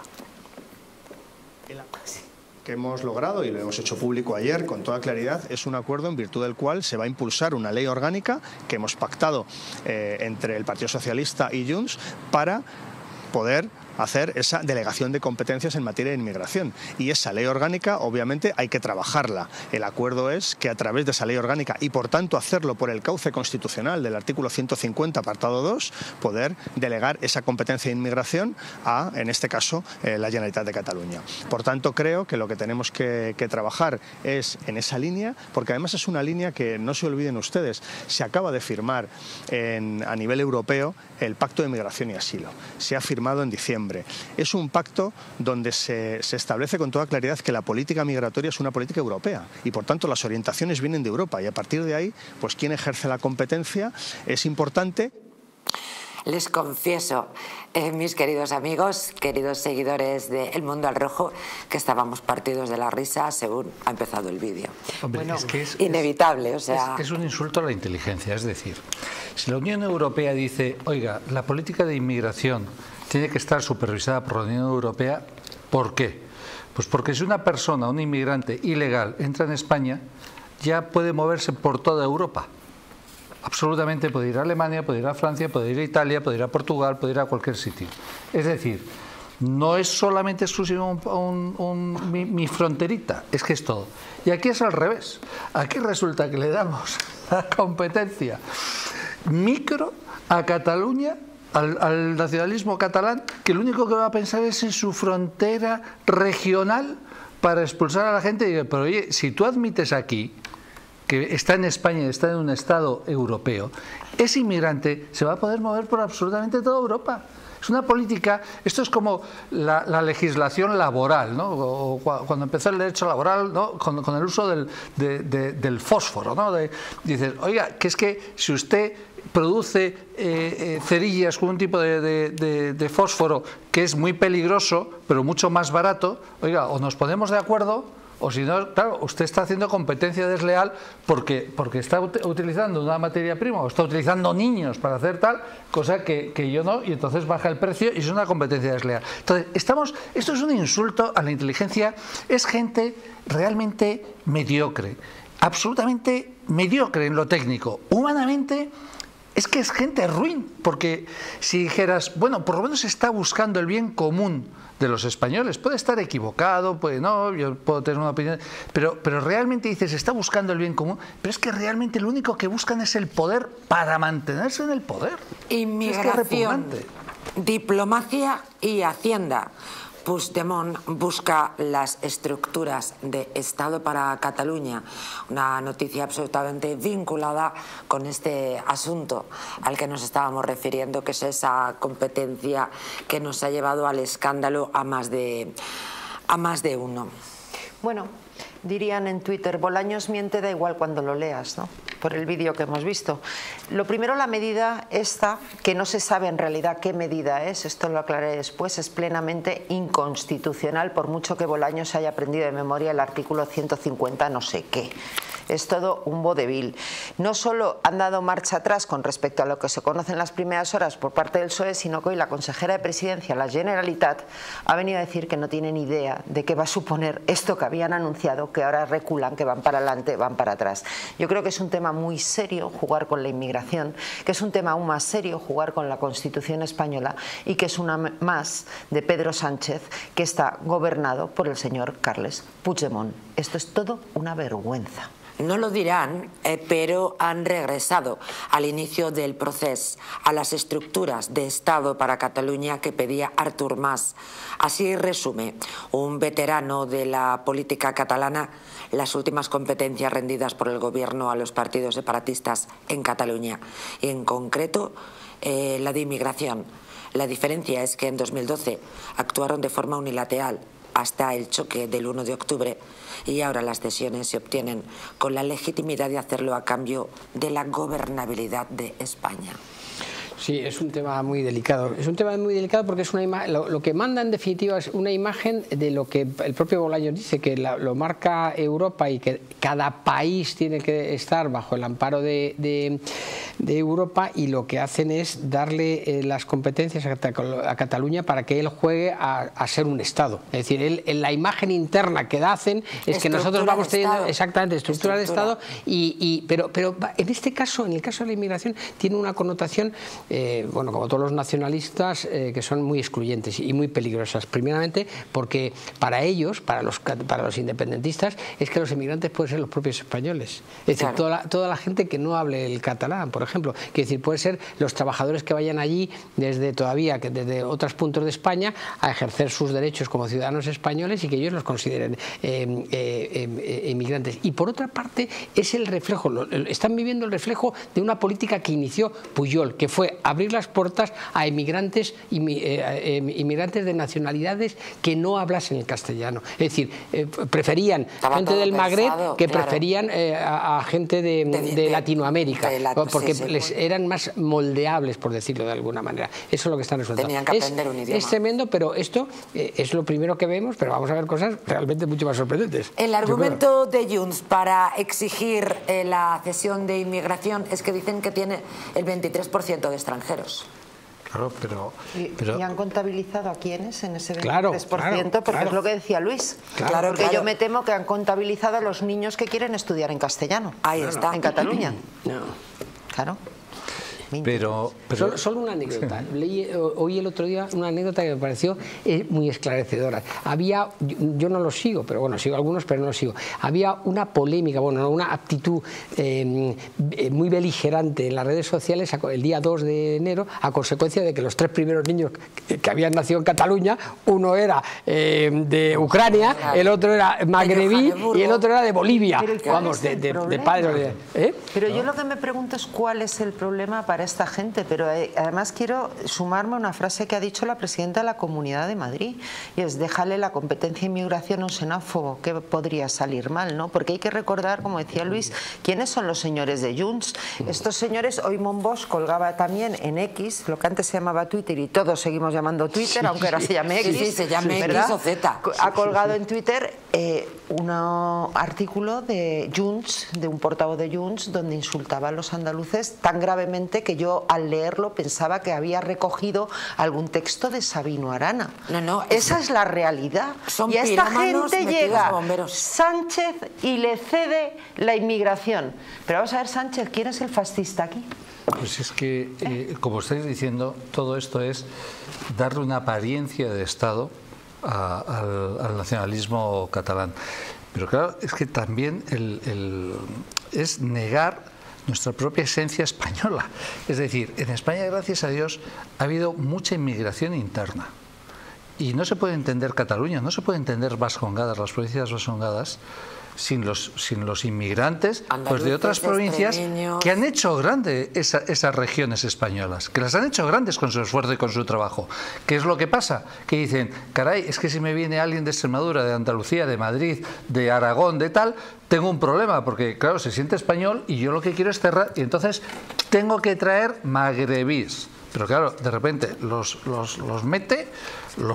Que hemos logrado, y lo hemos hecho público ayer con toda claridad, es un acuerdo en virtud del cual se va a impulsar una ley orgánica que hemos pactado eh, entre el Partido Socialista y Junts para poder hacer esa delegación de competencias en materia de inmigración. Y esa ley orgánica, obviamente, hay que trabajarla. El acuerdo es que a través de esa ley orgánica, y por tanto hacerlo por el cauce constitucional del artículo ciento cincuenta, apartado dos, poder delegar esa competencia de inmigración a, en este caso, eh, la Generalitat de Cataluña. Por tanto, creo que lo que tenemos que, que trabajar es en esa línea, porque además es una línea que, no se olviden ustedes, se acaba de firmar en, a nivel europeo el Pacto de Migración y Asilo. Se ha firmado en diciembre. Es un pacto donde se, se establece con toda claridad que la política migratoria es una política europea, y por tanto las orientaciones vienen de Europa, y a partir de ahí, pues quien ejerce la competencia es importante. Les confieso, eh, mis queridos amigos, queridos seguidores de El Mundo al Rojo, que estábamos partidos de la risa según ha empezado el vídeo. Bueno, es que es inevitable, es, o sea... Es, es un insulto a la inteligencia, es decir, si la Unión Europea dice, oiga, la política de inmigración tiene que estar supervisada por la Unión Europea, ¿por qué? Pues porque si una persona, un inmigrante ilegal, entra en España, ya puede moverse por toda Europa. Absolutamente, puede ir a Alemania, puede ir a Francia, puede ir a Italia, puede ir a Portugal, puede ir a cualquier sitio. Es decir, no es solamente exclusivo un, un, un, mi, mi fronterita, es que es todo. Y aquí es al revés. Aquí resulta que le damos la competencia micro a Cataluña, al, al nacionalismo catalán, que lo único que va a pensar es en su frontera regional para expulsar a la gente. Y digo, pero oye, si tú admites aquí que está en España y está en un Estado europeo, ese inmigrante se va a poder mover por absolutamente toda Europa. Es una política, esto es como la, la legislación laboral, ¿no? O, o cuando empezó el derecho laboral, ¿no? con, con el uso del, de, de, del fósforo, ¿no? De, dices, oiga, que es que si usted produce eh, eh, cerillas con un tipo de, de, de, de fósforo que es muy peligroso, pero mucho más barato, oiga, o nos ponemos de acuerdo, o si no, claro, usted está haciendo competencia desleal porque, porque está ut utilizando una materia prima o está utilizando niños para hacer tal, cosa que, que yo no, y entonces baja el precio y es una competencia desleal. Entonces, estamos, esto es un insulto a la inteligencia, es gente realmente mediocre, absolutamente mediocre en lo técnico, humanamente. Es que es gente ruin, porque si dijeras, bueno, por lo menos está buscando el bien común de los españoles, puede estar equivocado, puede no, yo puedo tener una opinión, pero, pero realmente dices, está buscando el bien común, pero es que realmente lo único que buscan es el poder para mantenerse en el poder. Inmigración, es que es diplomacia y hacienda. Puigdemont busca las estructuras de Estado para Cataluña, una noticia absolutamente vinculada con este asunto al que nos estábamos refiriendo, que es esa competencia que nos ha llevado al escándalo a más de, a más de uno. Bueno, dirían en Twitter, Bolaños miente, da igual cuando lo leas, ¿no? Por el vídeo que hemos visto. Lo primero, la medida esta, que no se sabe en realidad qué medida es, esto lo aclararé después, es plenamente inconstitucional, por mucho que Bolaños haya aprendido de memoria el artículo ciento cincuenta no sé qué. Es todo un vodevil. No solo han dado marcha atrás con respecto a lo que se conoce en las primeras horas por parte del P S O E, sino que hoy la consejera de Presidencia, la Generalitat, ha venido a decir que no tienen idea de qué va a suponer esto que habían anunciado, que ahora reculan, que van para adelante, van para atrás. Yo creo que es un tema muy serio jugar con la inmigración, que es un tema aún más serio jugar con la Constitución española y que es una más de Pedro Sánchez, que está gobernado por el señor Carles Puigdemont. Esto es todo una vergüenza. No lo dirán, eh, pero han regresado al inicio del proceso, a las estructuras de Estado para Cataluña que pedía Artur Mas. Así resume un veterano de la política catalana las últimas competencias rendidas por el gobierno a los partidos separatistas en Cataluña, y en concreto eh, la de inmigración. La diferencia es que en dos mil doce actuaron de forma unilateral hasta el choque del uno de octubre, y ahora las cesiones se obtienen con la legitimidad de hacerlo a cambio de la gobernabilidad de España. Sí, es un tema muy delicado. Es un tema muy delicado porque es una imagen, lo, lo que manda en definitiva es una imagen de lo que el propio Bolaños dice, que la, lo marca Europa y que cada país tiene que estar bajo el amparo de, de, de Europa, y lo que hacen es darle eh, las competencias a, a Cataluña para que él juegue a, a ser un Estado. Es decir, él, en la imagen interna que hacen es que nosotros vamos teniendo exactamente estructura, estructura de Estado, y, y, pero, pero en este caso, en el caso de la inmigración, tiene una connotación Eh, bueno, como todos los nacionalistas, eh, que son muy excluyentes y muy peligrosas. Primeramente porque para ellos, para los, para los independentistas, es que los inmigrantes pueden ser los propios españoles. Es decir, claro, toda, la, toda la gente que no hable el catalán, por ejemplo. Es decir, puede ser los trabajadores que vayan allí desde todavía, que desde otros puntos de España, a ejercer sus derechos como ciudadanos españoles y que ellos los consideren eh, eh, eh, inmigrantes. Y por otra parte, es el reflejo, lo, están viviendo el reflejo de una política que inició Pujol, que fue abrir las puertas a inmigrantes, inmigrantes de nacionalidades que no hablasen el castellano. Es decir, eh, preferían Estaba gente del Magreb pensado, que claro. preferían eh, a, a gente de, de, de, de Latinoamérica, de la, porque sí, sí, les eran más moldeables, por decirlo de alguna manera. Eso es lo que están resultando. Tenían que aprender es, un idioma. Es tremendo, pero esto eh, es lo primero que vemos, pero vamos a ver cosas realmente mucho más sorprendentes. El argumento de Junts para exigir eh, la cesión de inmigración es que dicen que tiene el veintitrés por ciento de extranjeros. Claro, pero, pero... ¿Y han contabilizado a quiénes en ese veintitrés por ciento? Claro, porque claro. es lo que decía Luis. Claro, porque claro. yo me temo que han contabilizado a los niños que quieren estudiar en castellano. Ahí está. En Cataluña. No. Claro. Pero, pero... Solo, solo una anécdota. Leí, oí el otro día una anécdota que me pareció eh, muy esclarecedora. Había, yo, yo no lo sigo, pero bueno, sigo algunos, pero no lo sigo. Había una polémica, bueno, una actitud eh, muy beligerante en las redes sociales el día dos de enero, a consecuencia de que los tres primeros niños que, que habían nacido en Cataluña, uno era eh, de Ucrania, el otro era magrebí y el otro era de Bolivia. Vamos, de, de, de padres. ¿Eh? Pero yo lo que me pregunto es cuál es el problema para a esta gente, pero además quiero sumarme a una frase que ha dicho la presidenta de la Comunidad de Madrid, y es: déjale la competencia de inmigración a un xenófobo, que podría salir mal, ¿no? Porque hay que recordar, como decía Luis, quiénes son los señores de Junts. Estos señores, hoy Monbosch colgaba también en X, lo que antes se llamaba Twitter y todos seguimos llamando Twitter, aunque ahora se llame X, sí, sí, se llame ¿verdad? X o Z. Ha colgado en Twitter eh, un artículo de Junts, de un portavoz de Junts, donde insultaba a los andaluces tan gravemente que yo al leerlo pensaba que había recogido algún texto de Sabino Arana. No, no, esa es, es la realidad. Son y a esta gente llega bomberos. Sánchez y le cede la inmigración. Pero vamos a ver, Sánchez, ¿quién es el fascista aquí? Pues es que, eh, como estáis diciendo, todo esto es darle una apariencia de Estado a, al, al nacionalismo catalán. Pero claro, es que también el, el, es negar nuestra propia esencia española. Es decir, en España, gracias a Dios, ha habido mucha inmigración interna. Y no se puede entender Cataluña, no se puede entender Vascongadas, las provincias vascongadas, sin los, sin los inmigrantes pues de otras provincias que han hecho grandes esa, esas regiones españolas, que las han hecho grandes con su esfuerzo y con su trabajo. ¿Qué es lo que pasa? Que dicen, caray, es que si me viene alguien de Extremadura, de Andalucía, de Madrid, de Aragón, de tal, tengo un problema, porque claro, se siente español y yo lo que quiero es cerrar, y entonces tengo que traer magrebís. Pero claro, de repente los, los, los mete, los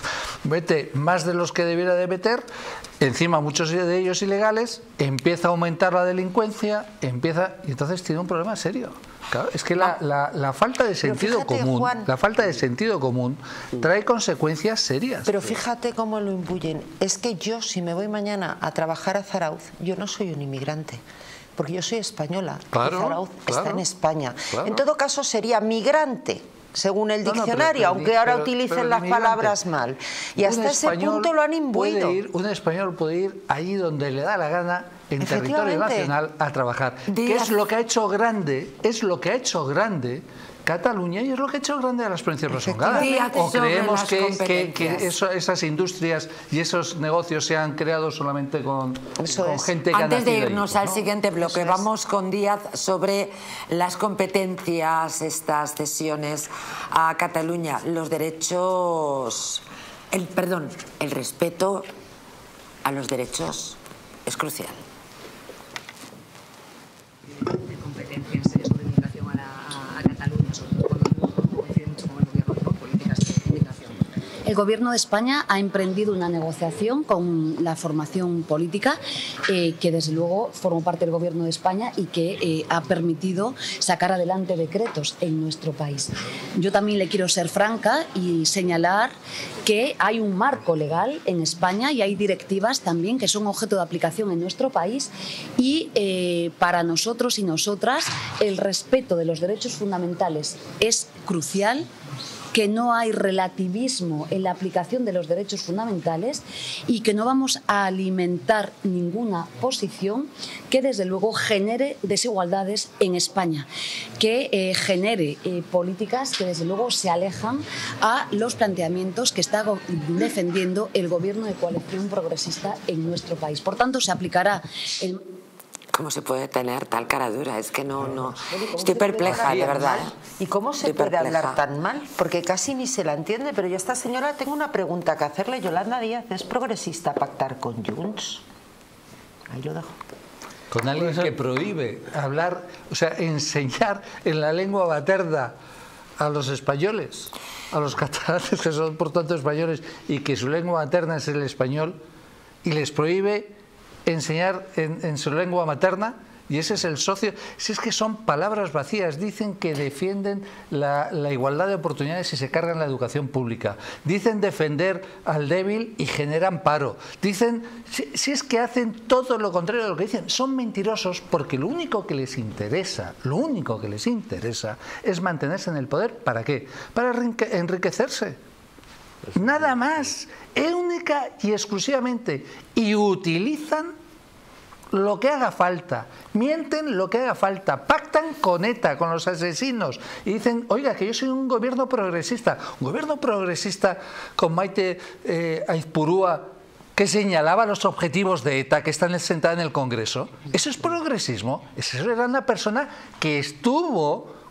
mete más de los que debiera de meter, encima muchos de ellos ilegales, empieza a aumentar la delincuencia, empieza y entonces tiene un problema serio. Claro, es que la, la, la falta de sentido fíjate, común, Juan, la falta de sentido común trae consecuencias serias. Pero fíjate cómo lo imbuyen. Es que yo, si me voy mañana a trabajar a Zarauz, yo no soy un inmigrante, porque yo soy española. Claro, y Zarauz claro, está en España. Claro. En todo caso sería migrante, según el diccionario, no, no, pero, pero, aunque ahora pero, utilicen pero las palabras mal. Y hasta ese punto lo han imbuido. Ir, un español puede ir allí donde le da la gana, en territorio nacional, a trabajar. Que es lo que ha hecho grande, es lo que ha hecho grande Cataluña y es lo que ha hecho grande a las provincias vascongadas. ¿O creemos que, que, que eso, esas industrias y esos negocios se han creado solamente con, con gente que Antes de irnos ahí, al ¿no? siguiente bloque, eso vamos es. con Díaz sobre las competencias, estas cesiones a Cataluña, los derechos, el perdón, el respeto a los derechos es crucial. De competencias sobre migración a, la, a Cataluña, sobre todo cuando coincide mucho con el gobierno, ¿no? Políticas de migración. El Gobierno de España ha emprendido una negociación con la formación política eh, que desde luego formó parte del Gobierno de España y que eh, ha permitido sacar adelante decretos en nuestro país. Yo también le quiero ser franca y señalar que hay un marco legal en España y hay directivas también que son objeto de aplicación en nuestro país y eh, para nosotros y nosotras el respeto de los derechos fundamentales es crucial, que no hay relativismo en la aplicación de los derechos fundamentales y que no vamos a alimentar ninguna posición que desde luego genere desigualdades en España, que eh, genere eh, políticas que desde luego se alejan a los planteamientos que está defendiendo el gobierno de coalición progresista en nuestro país. Por tanto, se aplicará el... ¿Cómo se puede tener tal cara dura? Es que no, no. Estoy perpleja, de verdad. ¿Y cómo se Estoy puede perpleja. hablar tan mal? Porque casi ni se la entiende. Pero yo a esta señora tengo una pregunta que hacerle. Yolanda Díaz, ¿es progresista pactar con Junts? Ahí lo dejo. Con alguien que prohíbe hablar, o sea, enseñar en la lengua materna a los españoles, a los catalanes que son por tanto españoles y que su lengua materna es el español, y les prohíbe enseñar en, en su lengua materna, y ese es el socio. Si es que son palabras vacías, dicen que defienden la, la igualdad de oportunidades y se cargan la educación pública, dicen defender al débil y generan paro, dicen, si, si es que hacen todo lo contrario de lo que dicen, son mentirosos porque lo único que les interesa, lo único que les interesa es mantenerse en el poder. ¿Para qué? Para enriquecerse. Nada más, única y exclusivamente, y utilizan lo que haga falta, mienten lo que haga falta, pactan con ETA, con los asesinos, y dicen, oiga, que yo soy un gobierno progresista, un gobierno progresista con Maite eh, Aizpurúa, que señalaba los objetivos de ETA, que están sentada en el Congreso. ¿Eso es progresismo? Esa era una persona que estuvo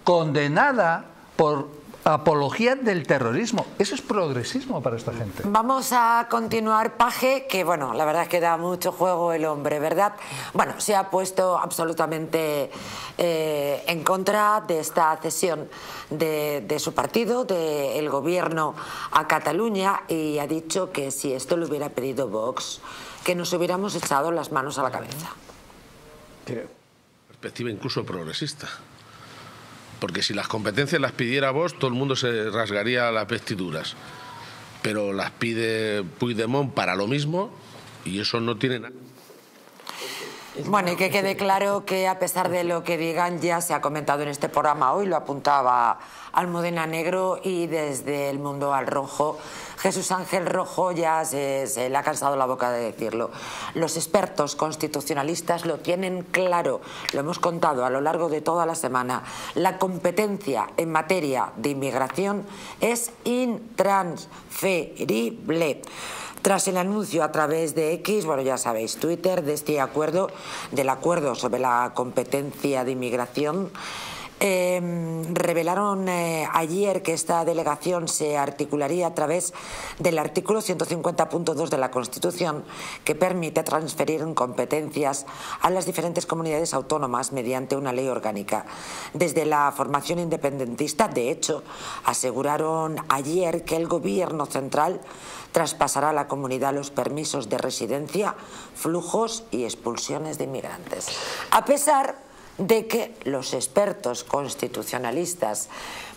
condenada por apología del terrorismo. Eso es progresismo para esta gente. Vamos a continuar, Paje, que bueno, la verdad es que da mucho juego el hombre, ¿verdad? Bueno, se ha puesto absolutamente eh, en contra de esta cesión de, de su partido, del gobierno a Cataluña, y ha dicho que si esto lo hubiera pedido Vox, que nos hubiéramos echado las manos a la cabeza. Perspectiva incluso progresista. Porque si las competencias las pidiera Vox, todo el mundo se rasgaría las vestiduras. Pero las pide Puigdemont para lo mismo y eso no tiene nada. Bueno, y que quede claro que a pesar de lo que digan, ya se ha comentado en este programa hoy, lo apuntaba Almudena Negro, y desde el Mundo al Rojo, Jesús Ángel Rojo ya se, se le ha cansado la boca de decirlo. Los expertos constitucionalistas lo tienen claro, lo hemos contado a lo largo de toda la semana. La competencia en materia de inmigración es intransferible. Tras el anuncio a través de X, bueno, ya sabéis, Twitter, de este acuerdo, del acuerdo sobre la competencia de inmigración, Eh, revelaron eh, ayer que esta delegación se articularía a través del artículo ciento cincuenta punto dos de la Constitución, que permite transferir competencias a las diferentes comunidades autónomas mediante una ley orgánica. Desde la formación independentista, de hecho, aseguraron ayer que el gobierno central traspasará a la comunidad los permisos de residencia, flujos y expulsiones de inmigrantes. A pesar de que los expertos constitucionalistas,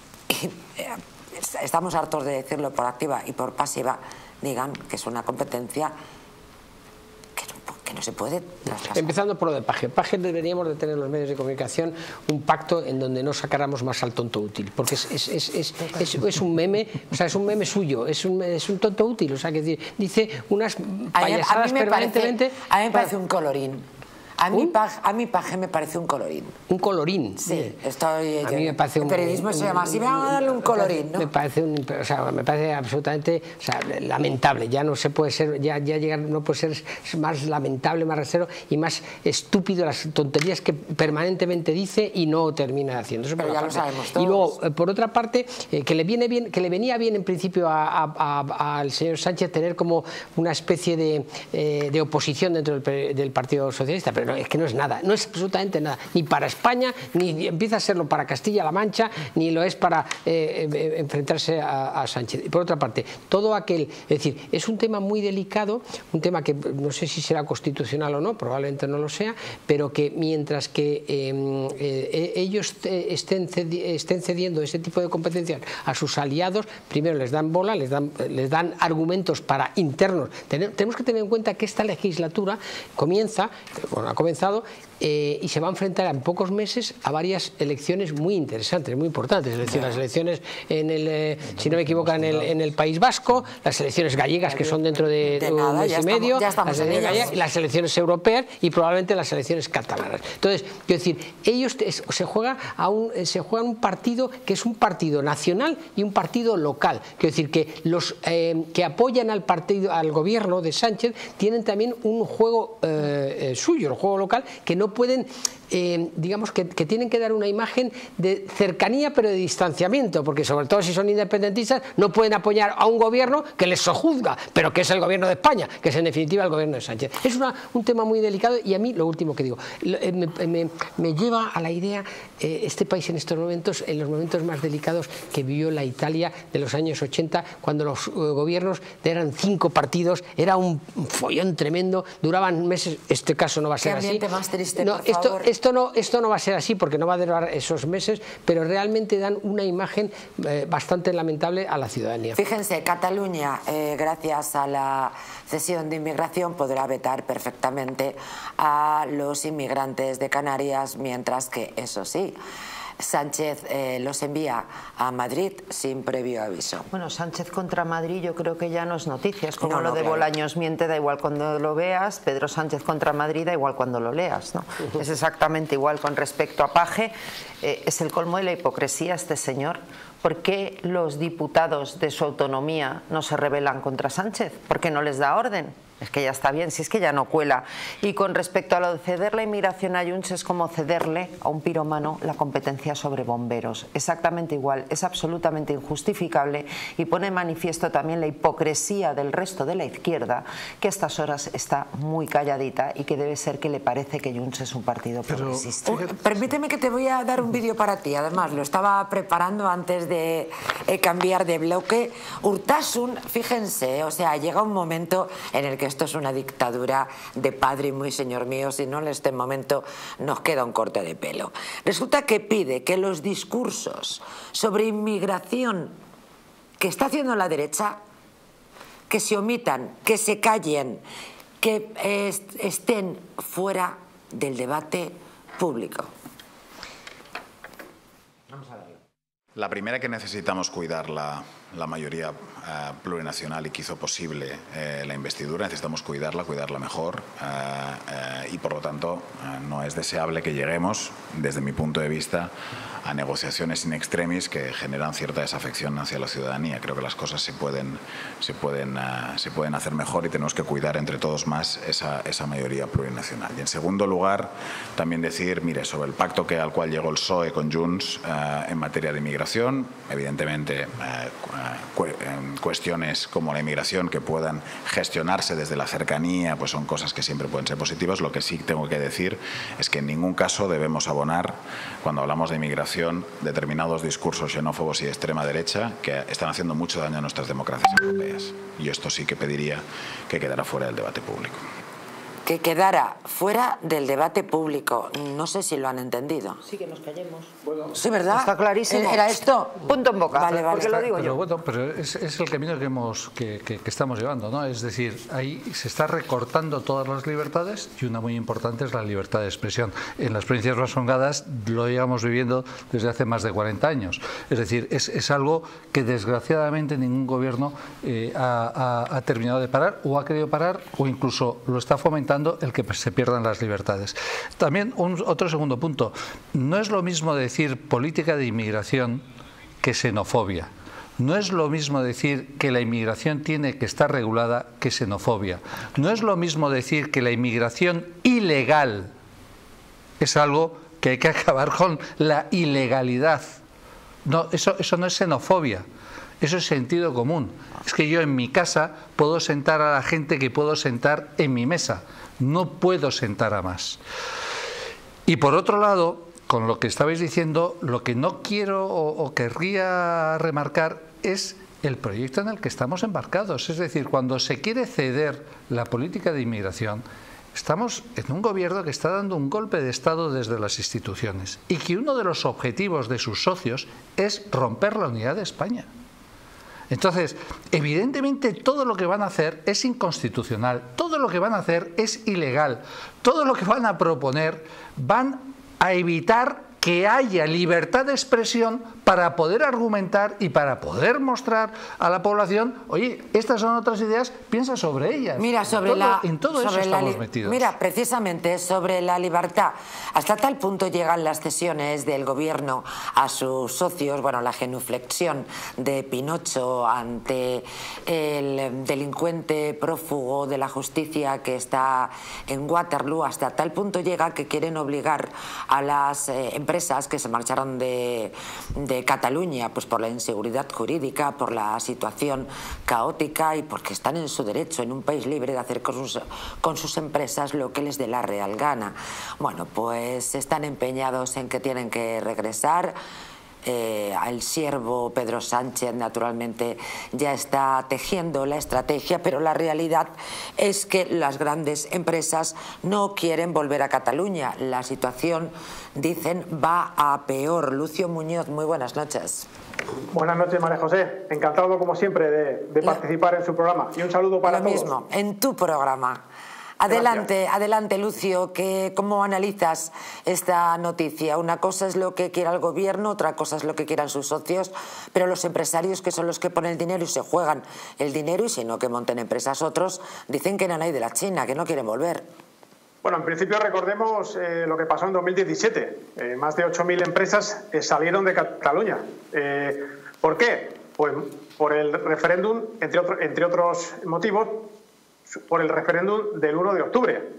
estamos hartos de decirlo por activa y por pasiva, digan que es una competencia que no, que no se puede traspasar. Empezando por lo de Paje. Paje deberíamos de tener los medios de comunicación un pacto en donde no sacáramos más al tonto útil, porque es, es, es, es, es, es un meme, o sea, es un meme suyo, es un, es un tonto útil, o sea, que dice unas payasadas a mí me permanentemente. Parece, a mí me parece un colorín. A mí, Paje, a mí Paje me parece un colorín. ¿Un colorín? Sí, estoy... A mí me parece el un... periodismo un, se llama así, vamos a darle un colorín, ¿no? Me parece, un, o sea, me parece absolutamente, o sea, lamentable. Ya no se puede ser, ya, ya llegar, no puede ser más lamentable, más rasero y más estúpido las tonterías que permanentemente dice y no termina haciendo. Eso Pero ya lo sabemos todos. Y luego, por otra parte, eh, que le viene bien, que le venía bien en principio al señor Sánchez tener como una especie de, eh, de oposición dentro del, del Partido Socialista, pero no, es que no es nada. No es absolutamente nada, ni para España, ni empieza a serlo para Castilla-La Mancha, ni lo es para eh, eh, enfrentarse a, a Sánchez. Y por otra parte, todo aquel, es decir, es un tema muy delicado, un tema que no sé si será constitucional o no, probablemente no lo sea, pero que mientras que eh, eh, ellos estén, cedi estén cediendo ese tipo de competencias a sus aliados, primero les dan bola, les dan, les dan argumentos para internos. Ten tenemos que tener en cuenta que esta legislatura comienza, bueno, ha comenzado, Eh, y se va a enfrentar en pocos meses a varias elecciones muy interesantes, muy importantes. Es decir, las elecciones, en el, eh, si no me equivoco, en el, en el País Vasco, las elecciones gallegas, que son dentro de, de un mes y medio, las, gallegas, las elecciones europeas y probablemente las elecciones catalanas. Entonces, quiero decir, ellos es, se, juega a un, se juegan un partido que es un partido nacional y un partido local. Quiero decir que los eh, que apoyan al partido, al gobierno de Sánchez, tienen también un juego eh, eh, suyo, el juego local, que no pueden, eh, digamos que, que tienen que dar una imagen de cercanía pero de distanciamiento, porque sobre todo si son independentistas no pueden apoyar a un gobierno que les sojuzga, pero que es el gobierno de España, que es en definitiva el gobierno de Sánchez. Es una, un tema muy delicado y a mí lo último que digo, me, me, me lleva a la idea eh, este país en estos momentos, en los momentos más delicados que vivió la Italia de los años ochenta, cuando los eh, gobiernos eran cinco partidos, era un follón tremendo, duraban meses. Este caso no va a ser así. Más triste, no, por esto, favor. esto, no, esto no va a ser así porque no va a durar esos meses, pero realmente dan una imagen eh, bastante lamentable a la ciudadanía. Fíjense, Cataluña, eh, gracias a la cesión de inmigración, podrá vetar perfectamente a los inmigrantes de Canarias, mientras que, eso sí, Sánchez eh, los envía a Madrid sin previo aviso. Bueno, Sánchez contra Madrid yo creo que ya no es noticias, como no, no, lo de claro. Bolaños miente, da igual cuando lo veas, Pedro Sánchez contra Madrid da igual cuando lo leas, ¿no? Uh-huh. Es exactamente igual con respecto a Paje, eh, es el colmo de la hipocresía este señor. ¿Por qué los diputados de su autonomía no se rebelan contra Sánchez? ¿Por qué no les da orden? Es que ya está bien, si es que ya no cuela. Y con respecto a lo de ceder la inmigración a Junts, es como cederle a un piromano la competencia sobre bomberos. Exactamente igual, es absolutamente injustificable y pone en manifiesto también la hipocresía del resto de la izquierda, que a estas horas está muy calladita y que debe ser que le parece que Junts es un partido progresista. Uh, permíteme que te voy a dar un vídeo para ti, además lo estaba preparando antes de eh, cambiar de bloque. Urtasun, fíjense, o sea, llega un momento en el que esto es una dictadura de padre y muy señor mío, si no en este momento nos queda un corte de pelo. Resulta que pide que los discursos sobre inmigración que está haciendo la derecha, que se omitan, que se callen, que eh, estén fuera del debate público. Vamos a verlo. La primera, que necesitamos cuidar la, la mayoría eh, plurinacional y que hizo posible eh, la investidura. Necesitamos cuidarla, cuidarla mejor eh, eh, y por lo tanto eh, no es deseable que lleguemos, desde mi punto de vista, a negociaciones in extremis que generan cierta desafección hacia la ciudadanía. Creo que las cosas se pueden, se pueden, uh, se pueden hacer mejor y tenemos que cuidar entre todos más esa, esa mayoría plurinacional. Y en segundo lugar, también decir, mire, sobre el pacto que, al cual llegó el P S O E con Junts uh, en materia de inmigración, evidentemente uh, cu cuestiones como la inmigración que puedan gestionarse desde la cercanía, pues son cosas que siempre pueden ser positivas. Lo que sí tengo que decir es que en ningún caso debemos abonar, cuando hablamos de inmigración, determinados discursos xenófobos y de extrema derecha que están haciendo mucho daño a nuestras democracias europeas. Y esto sí que pediría que quedara fuera del debate público. Que quedara fuera del debate público. No sé si lo han entendido. Sí, que nos callemos. Bueno, sí, ¿verdad? Está clarísimo. ¿Era esto? Punto en boca. Vale, vale. Porque lo digo pero, yo. Bueno, pero es, es el camino que, hemos, que, que, que estamos llevando, ¿no? Es decir, ahí se está recortando todas las libertades y una muy importante es la libertad de expresión. En las provincias vascongadas lo llevamos viviendo desde hace más de cuarenta años. Es decir, es, es algo que desgraciadamente ningún gobierno eh, ha, ha, ha terminado de parar o ha querido parar o incluso lo está fomentando el que se pierdan las libertades. También un, otro segundo punto, no es lo mismo decir política de inmigración que xenofobia. No es lo mismo decir que la inmigración tiene que estar regulada que xenofobia. No es lo mismo decir que la inmigración ilegal es algo que hay que acabar con la ilegalidad. No, eso, eso no es xenofobia. Eso es sentido común. Es que yo en mi casa puedo sentar a la gente que puedo sentar en mi mesa. No puedo sentar a más. Y por otro lado, con lo que estabais diciendo, lo que no quiero o, o querría remarcar es el proyecto en el que estamos embarcados. Es decir, cuando se quiere ceder la política de inmigración, estamos en un gobierno que está dando un golpe de Estado desde las instituciones y que uno de los objetivos de sus socios es romper la unidad de España. Entonces, evidentemente todo lo que van a hacer es inconstitucional, todo lo que van a hacer es ilegal, todo lo que van a proponer van a evitar que haya libertad de expresión para poder argumentar y para poder mostrar a la población, oye, estas son otras ideas, piensa sobre ellas. Mira, sobre todo, la, en todo sobre eso la, estamos metidos. Mira, precisamente sobre la libertad. Hasta tal punto llegan las cesiones del gobierno a sus socios, bueno, la genuflexión de Pinocho ante el delincuente prófugo de la justicia que está en Waterloo, hasta tal punto llega que quieren obligar a las eh, empresas que se marcharon de, de Cataluña, pues por la inseguridad jurídica, por la situación caótica y porque están en su derecho en un país libre de hacer con sus, con sus empresas lo que les dé la real gana. Bueno, pues están empeñados en que tienen que regresar. Eh, el siervo Pedro Sánchez naturalmente ya está tejiendo la estrategia, pero la realidad es que las grandes empresas no quieren volver a Cataluña. La situación, dicen, va a peor. Lucio Muñoz, muy buenas noches. Buenas noches, María José. Encantado, como siempre, de, de participar en su programa. Y un saludo para todos. Lo mismo, en tu programa. Adelante, Gracias. adelante, Lucio, que, ¿cómo analizas esta noticia? Una cosa es lo que quiera el gobierno, otra cosa es lo que quieran sus socios, pero los empresarios, que son los que ponen el dinero y se juegan el dinero, y si no que monten empresas otros, dicen que no hay de la China, que no quieren volver. Bueno, en principio recordemos eh, lo que pasó en dos mil diecisiete. Eh, más de ocho mil empresas eh, salieron de Cataluña. Eh, ¿Por qué? Pues por el referéndum, entre, otro, entre otros motivos, por el referéndum del uno de octubre.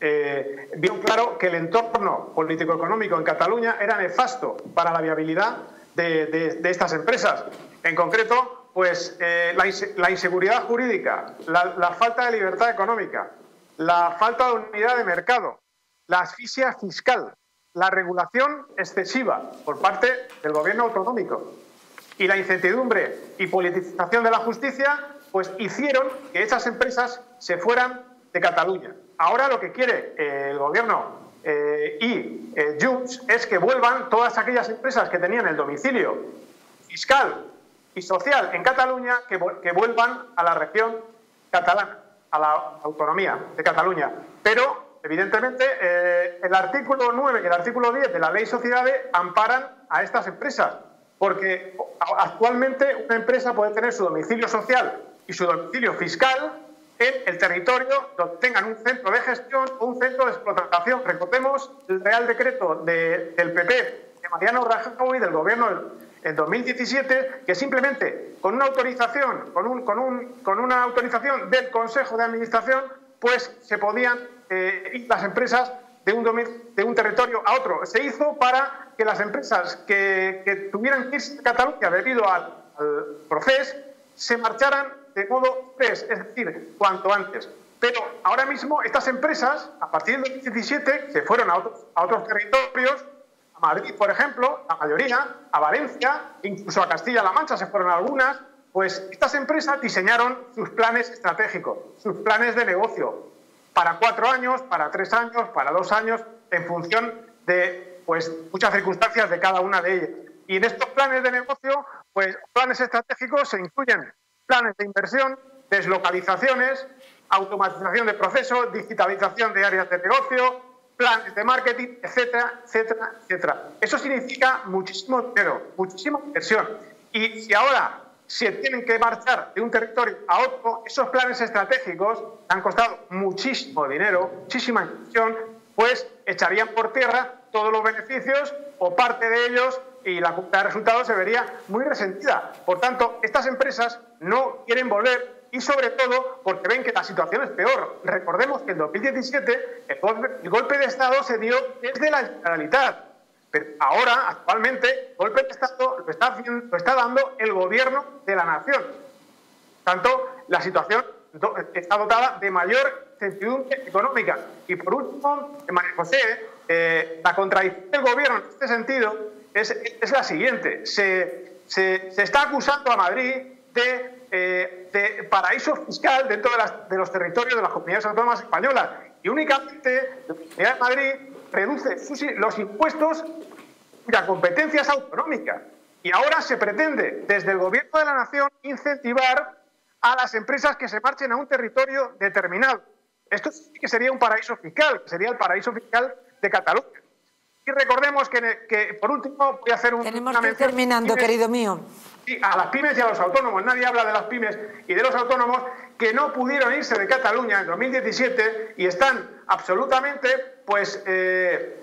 Eh, vio claro que el entorno político-económico en Cataluña era nefasto para la viabilidad de, de, de estas empresas. En concreto, pues eh, la, inse la inseguridad jurídica, la, la falta de libertad económica, la falta de unidad de mercado, la asfixia fiscal, la regulación excesiva por parte del gobierno autonómico y la incertidumbre y politización de la justicia, pues hicieron que esas empresas se fueran de Cataluña. Ahora lo que quiere eh, el gobierno eh, y eh, Junts es que vuelvan todas aquellas empresas que tenían el domicilio fiscal y social en Cataluña, que, que vuelvan a la región catalana, a la autonomía de Cataluña. Pero, evidentemente, eh, el artículo nueve y el artículo diez de la Ley Sociedades amparan a estas empresas, porque actualmente una empresa puede tener su domicilio social y su domicilio fiscal en el territorio donde tengan un centro de gestión o un centro de explotación. Recordemos el Real Decreto de, del P P, de Mariano Rajoy, del Gobierno en dos mil diecisiete, que simplemente con una autorización, con, un, con, un, con una autorización del Consejo de Administración, pues se podían eh, ir las empresas de un, de un territorio a otro. Se hizo para que las empresas que, que tuvieran que irse de Cataluña debido al, al proceso se marcharan de modo express, es decir, cuanto antes. Pero ahora mismo estas empresas, a partir del dos mil diecisiete, se fueron a otros, a otros territorios, a Madrid, por ejemplo, la mayoría, a Valencia, incluso a Castilla-La Mancha se fueron algunas. Pues estas empresas diseñaron sus planes estratégicos, sus planes de negocio, para cuatro años, para tres años, para dos años, en función de pues, muchas circunstancias de cada una de ellas. Y en estos planes de negocio, pues planes estratégicos se incluyen planes de inversión, deslocalizaciones, automatización de procesos, digitalización de áreas de negocio, planes de marketing, etcétera, etcétera, etcétera. Eso significa muchísimo dinero, muchísima inversión. Y si ahora se tienen que marchar de un territorio a otro, esos planes estratégicos han costado muchísimo dinero, muchísima inversión, pues echarían por tierra todos los beneficios o parte de ellos y la cuenta de resultados se vería muy resentida. Por tanto, estas empresas no quieren volver y sobre todo porque ven que la situación es peor. Recordemos que en dos mil diecisiete el golpe, el golpe de Estado se dio desde la Generalitat, pero ahora, actualmente, el golpe de Estado lo está, lo está dando el Gobierno de la Nación. Por tanto, la situación está dotada de mayor incertidumbre económica. Y por último, María José, eh, la contradicción del Gobierno en este sentido es, es la siguiente. Se, se, se está acusando a Madrid de, eh, de paraíso fiscal dentro de, las, de los territorios de las comunidades autónomas españolas. Y únicamente la Comunidad de Madrid reduce sus, los impuestos cuya competencia es autonómica. Y ahora se pretende, desde el Gobierno de la Nación, incentivar a las empresas que se marchen a un territorio determinado. Esto sí que sería un paraíso fiscal, que sería el paraíso fiscal de Cataluña. Y recordemos que, que por último, voy a hacer un... Tenemos que ir terminando, querido mío. Sí, a las pymes y a los autónomos. Nadie habla de las pymes y de los autónomos que no pudieron irse de Cataluña en dos mil diecisiete y están absolutamente, pues... Eh,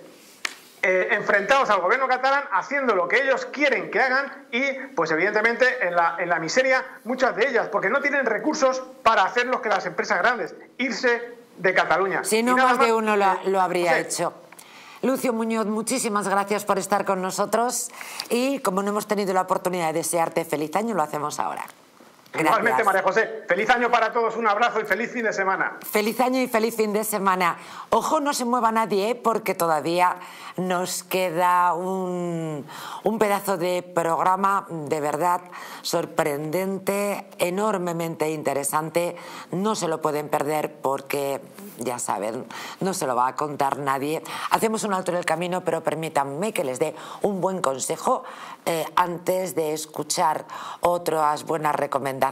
Eh, enfrentados al gobierno catalán, haciendo lo que ellos quieren que hagan y, pues evidentemente, en la, en la miseria muchas de ellas, porque no tienen recursos para hacer lo que las empresas grandes, irse de Cataluña. Si no, más de uno lo, lo habría hecho. Lucio Muñoz, muchísimas gracias por estar con nosotros y, como no hemos tenido la oportunidad de desearte feliz año, lo hacemos ahora. Gracias. Igualmente, María José. Feliz año para todos, un abrazo y feliz fin de semana. Feliz año y feliz fin de semana. Ojo, no se mueva nadie, ¿eh? Porque todavía nos queda un, un pedazo de programa de verdad sorprendente, enormemente interesante. No se lo pueden perder porque, ya saben, no se lo va a contar nadie. Hacemos un alto en el camino, pero permítanme que les dé un buen consejo eh, antes de escuchar otras buenas recomendaciones.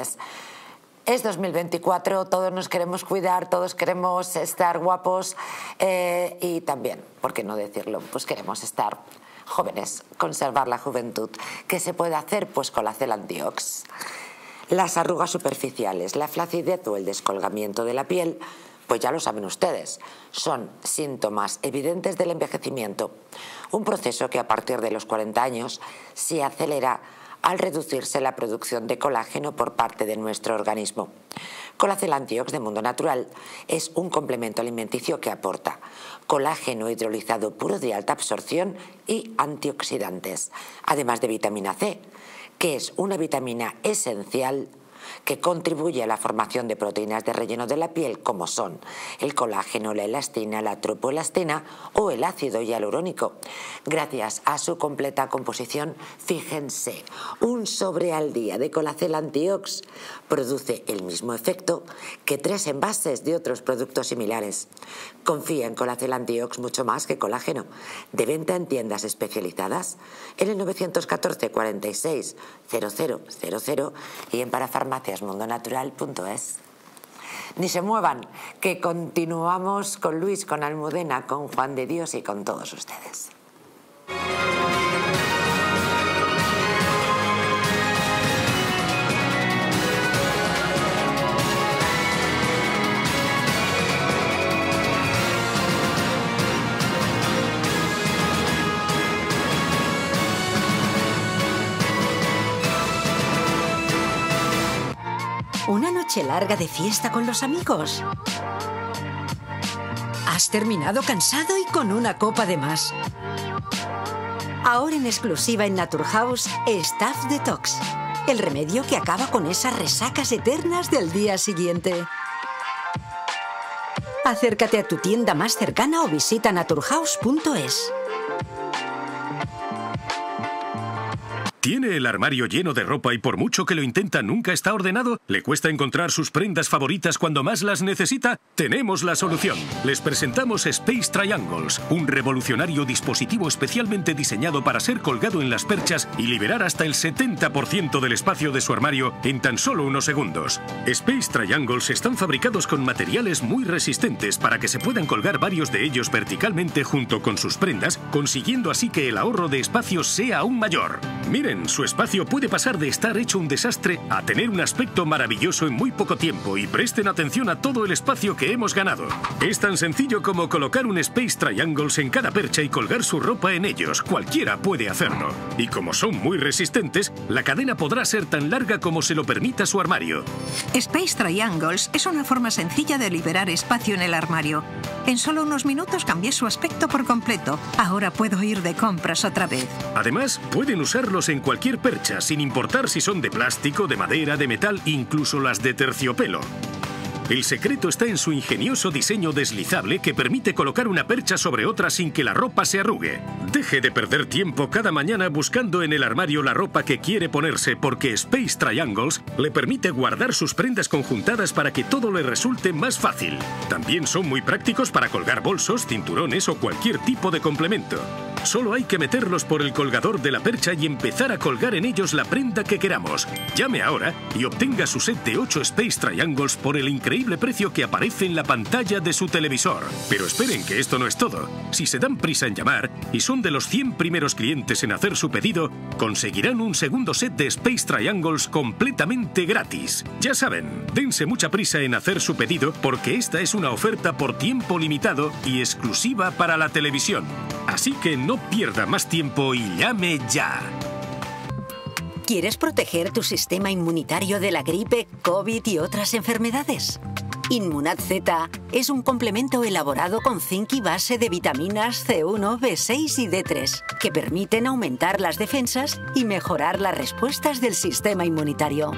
Es dos mil veinticuatro, todos nos queremos cuidar, todos queremos estar guapos eh, y también, ¿por qué no decirlo? Pues queremos estar jóvenes, conservar la juventud. ¿Qué se puede hacer? Pues con la Celantiox. Las arrugas superficiales, la flacidez o el descolgamiento de la piel, pues ya lo saben ustedes, son síntomas evidentes del envejecimiento. Un proceso que a partir de los cuarenta años se acelera al reducirse la producción de colágeno por parte de nuestro organismo. Colacel Antiox de Mundo Natural es un complemento alimenticio que aporta colágeno hidrolizado puro de alta absorción y antioxidantes, además de vitamina C, que es una vitamina esencial que contribuye a la formación de proteínas de relleno de la piel como son el colágeno, la elastina, la tropoelastina o el ácido hialurónico. Gracias a su completa composición, fíjense, un sobre al día de Colacel Antiox produce el mismo efecto que tres envases de otros productos similares. Confía en Colacel Antiox mucho más que colágeno. De venta en tiendas especializadas en el nueve uno cuatro, cuarenta y seis, cero cero cero cero y en parafarmacias mundo natural punto es. Ni se muevan, que continuamos con Luis, con Almudena, con Juan de Dios y con todos ustedes. ¿Una noche larga de fiesta con los amigos? ¿Has terminado cansado y con una copa de más? Ahora en exclusiva en Naturhaus, Staph Detox, el remedio que acaba con esas resacas eternas del día siguiente. Acércate a tu tienda más cercana o visita naturhaus punto es. ¿Tiene el armario lleno de ropa y por mucho que lo intenta nunca está ordenado? ¿Le cuesta encontrar sus prendas favoritas cuando más las necesita? Tenemos la solución. Les presentamos Space Triangles, un revolucionario dispositivo especialmente diseñado para ser colgado en las perchas y liberar hasta el setenta por ciento del espacio de su armario en tan solo unos segundos. Space Triangles están fabricados con materiales muy resistentes para que se puedan colgar varios de ellos verticalmente junto con sus prendas, consiguiendo así que el ahorro de espacio sea aún mayor. Miren, su espacio puede pasar de estar hecho un desastre a tener un aspecto maravilloso en muy poco tiempo y presten atención a todo el espacio que hemos ganado. Es tan sencillo como colocar un Space Triangles en cada percha y colgar su ropa en ellos. Cualquiera puede hacerlo. Y como son muy resistentes, la cadena podrá ser tan larga como se lo permita su armario. Space Triangles es una forma sencilla de liberar espacio en el armario. En solo unos minutos cambié su aspecto por completo. Ahora puedo ir de compras otra vez. Además, pueden usarlos en cualquier percha, sin importar si son de plástico, de madera, de metal, incluso las de terciopelo. El secreto está en su ingenioso diseño deslizable que permite colocar una percha sobre otra sin que la ropa se arrugue. Deje de perder tiempo cada mañana buscando en el armario la ropa que quiere ponerse, porque Space Triangles le permite guardar sus prendas conjuntadas para que todo le resulte más fácil. También son muy prácticos para colgar bolsos, cinturones o cualquier tipo de complemento. Solo hay que meterlos por el colgador de la percha y empezar a colgar en ellos la prenda que queramos. Llame ahora y obtenga su set de ocho Space Triangles por el increíble precio que aparece en la pantalla de su televisor. Pero esperen, que esto no es todo. Si se dan prisa en llamar y son de los cien primeros clientes en hacer su pedido, conseguirán un segundo set de Space Triangles completamente gratis. Ya saben, dense mucha prisa en hacer su pedido porque esta es una oferta por tiempo limitado y exclusiva para la televisión. Así que no pierda más tiempo y llame ya. ¿Quieres proteger tu sistema inmunitario de la gripe, COVID y otras enfermedades? Inmunad Z es un complemento elaborado con zinc y base de vitaminas C uno, B seis y D tres que permiten aumentar las defensas y mejorar las respuestas del sistema inmunitario.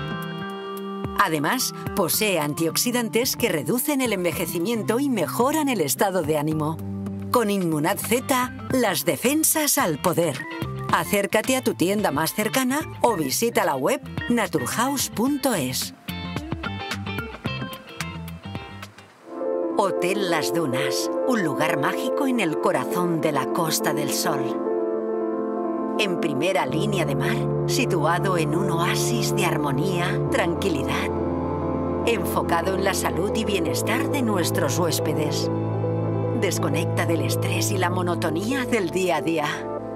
Además, posee antioxidantes que reducen el envejecimiento y mejoran el estado de ánimo. Con Inmunad Z, las defensas al poder. Acércate a tu tienda más cercana o visita la web naturhaus punto es. Hotel Las Dunas, un lugar mágico en el corazón de la Costa del Sol. En primera línea de mar, situado en un oasis de armonía, tranquilidad, enfocado en la salud y bienestar de nuestros huéspedes. Desconecta del estrés y la monotonía del día a día.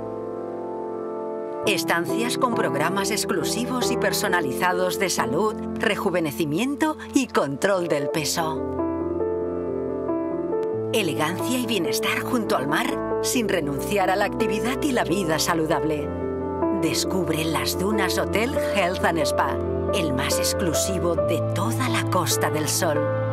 Estancias con programas exclusivos y personalizados de salud, rejuvenecimiento y control del peso. Elegancia y bienestar junto al mar, sin renunciar a la actividad y la vida saludable. Descubre las Dunas Hotel Health and Spa, el más exclusivo de toda la Costa del Sol.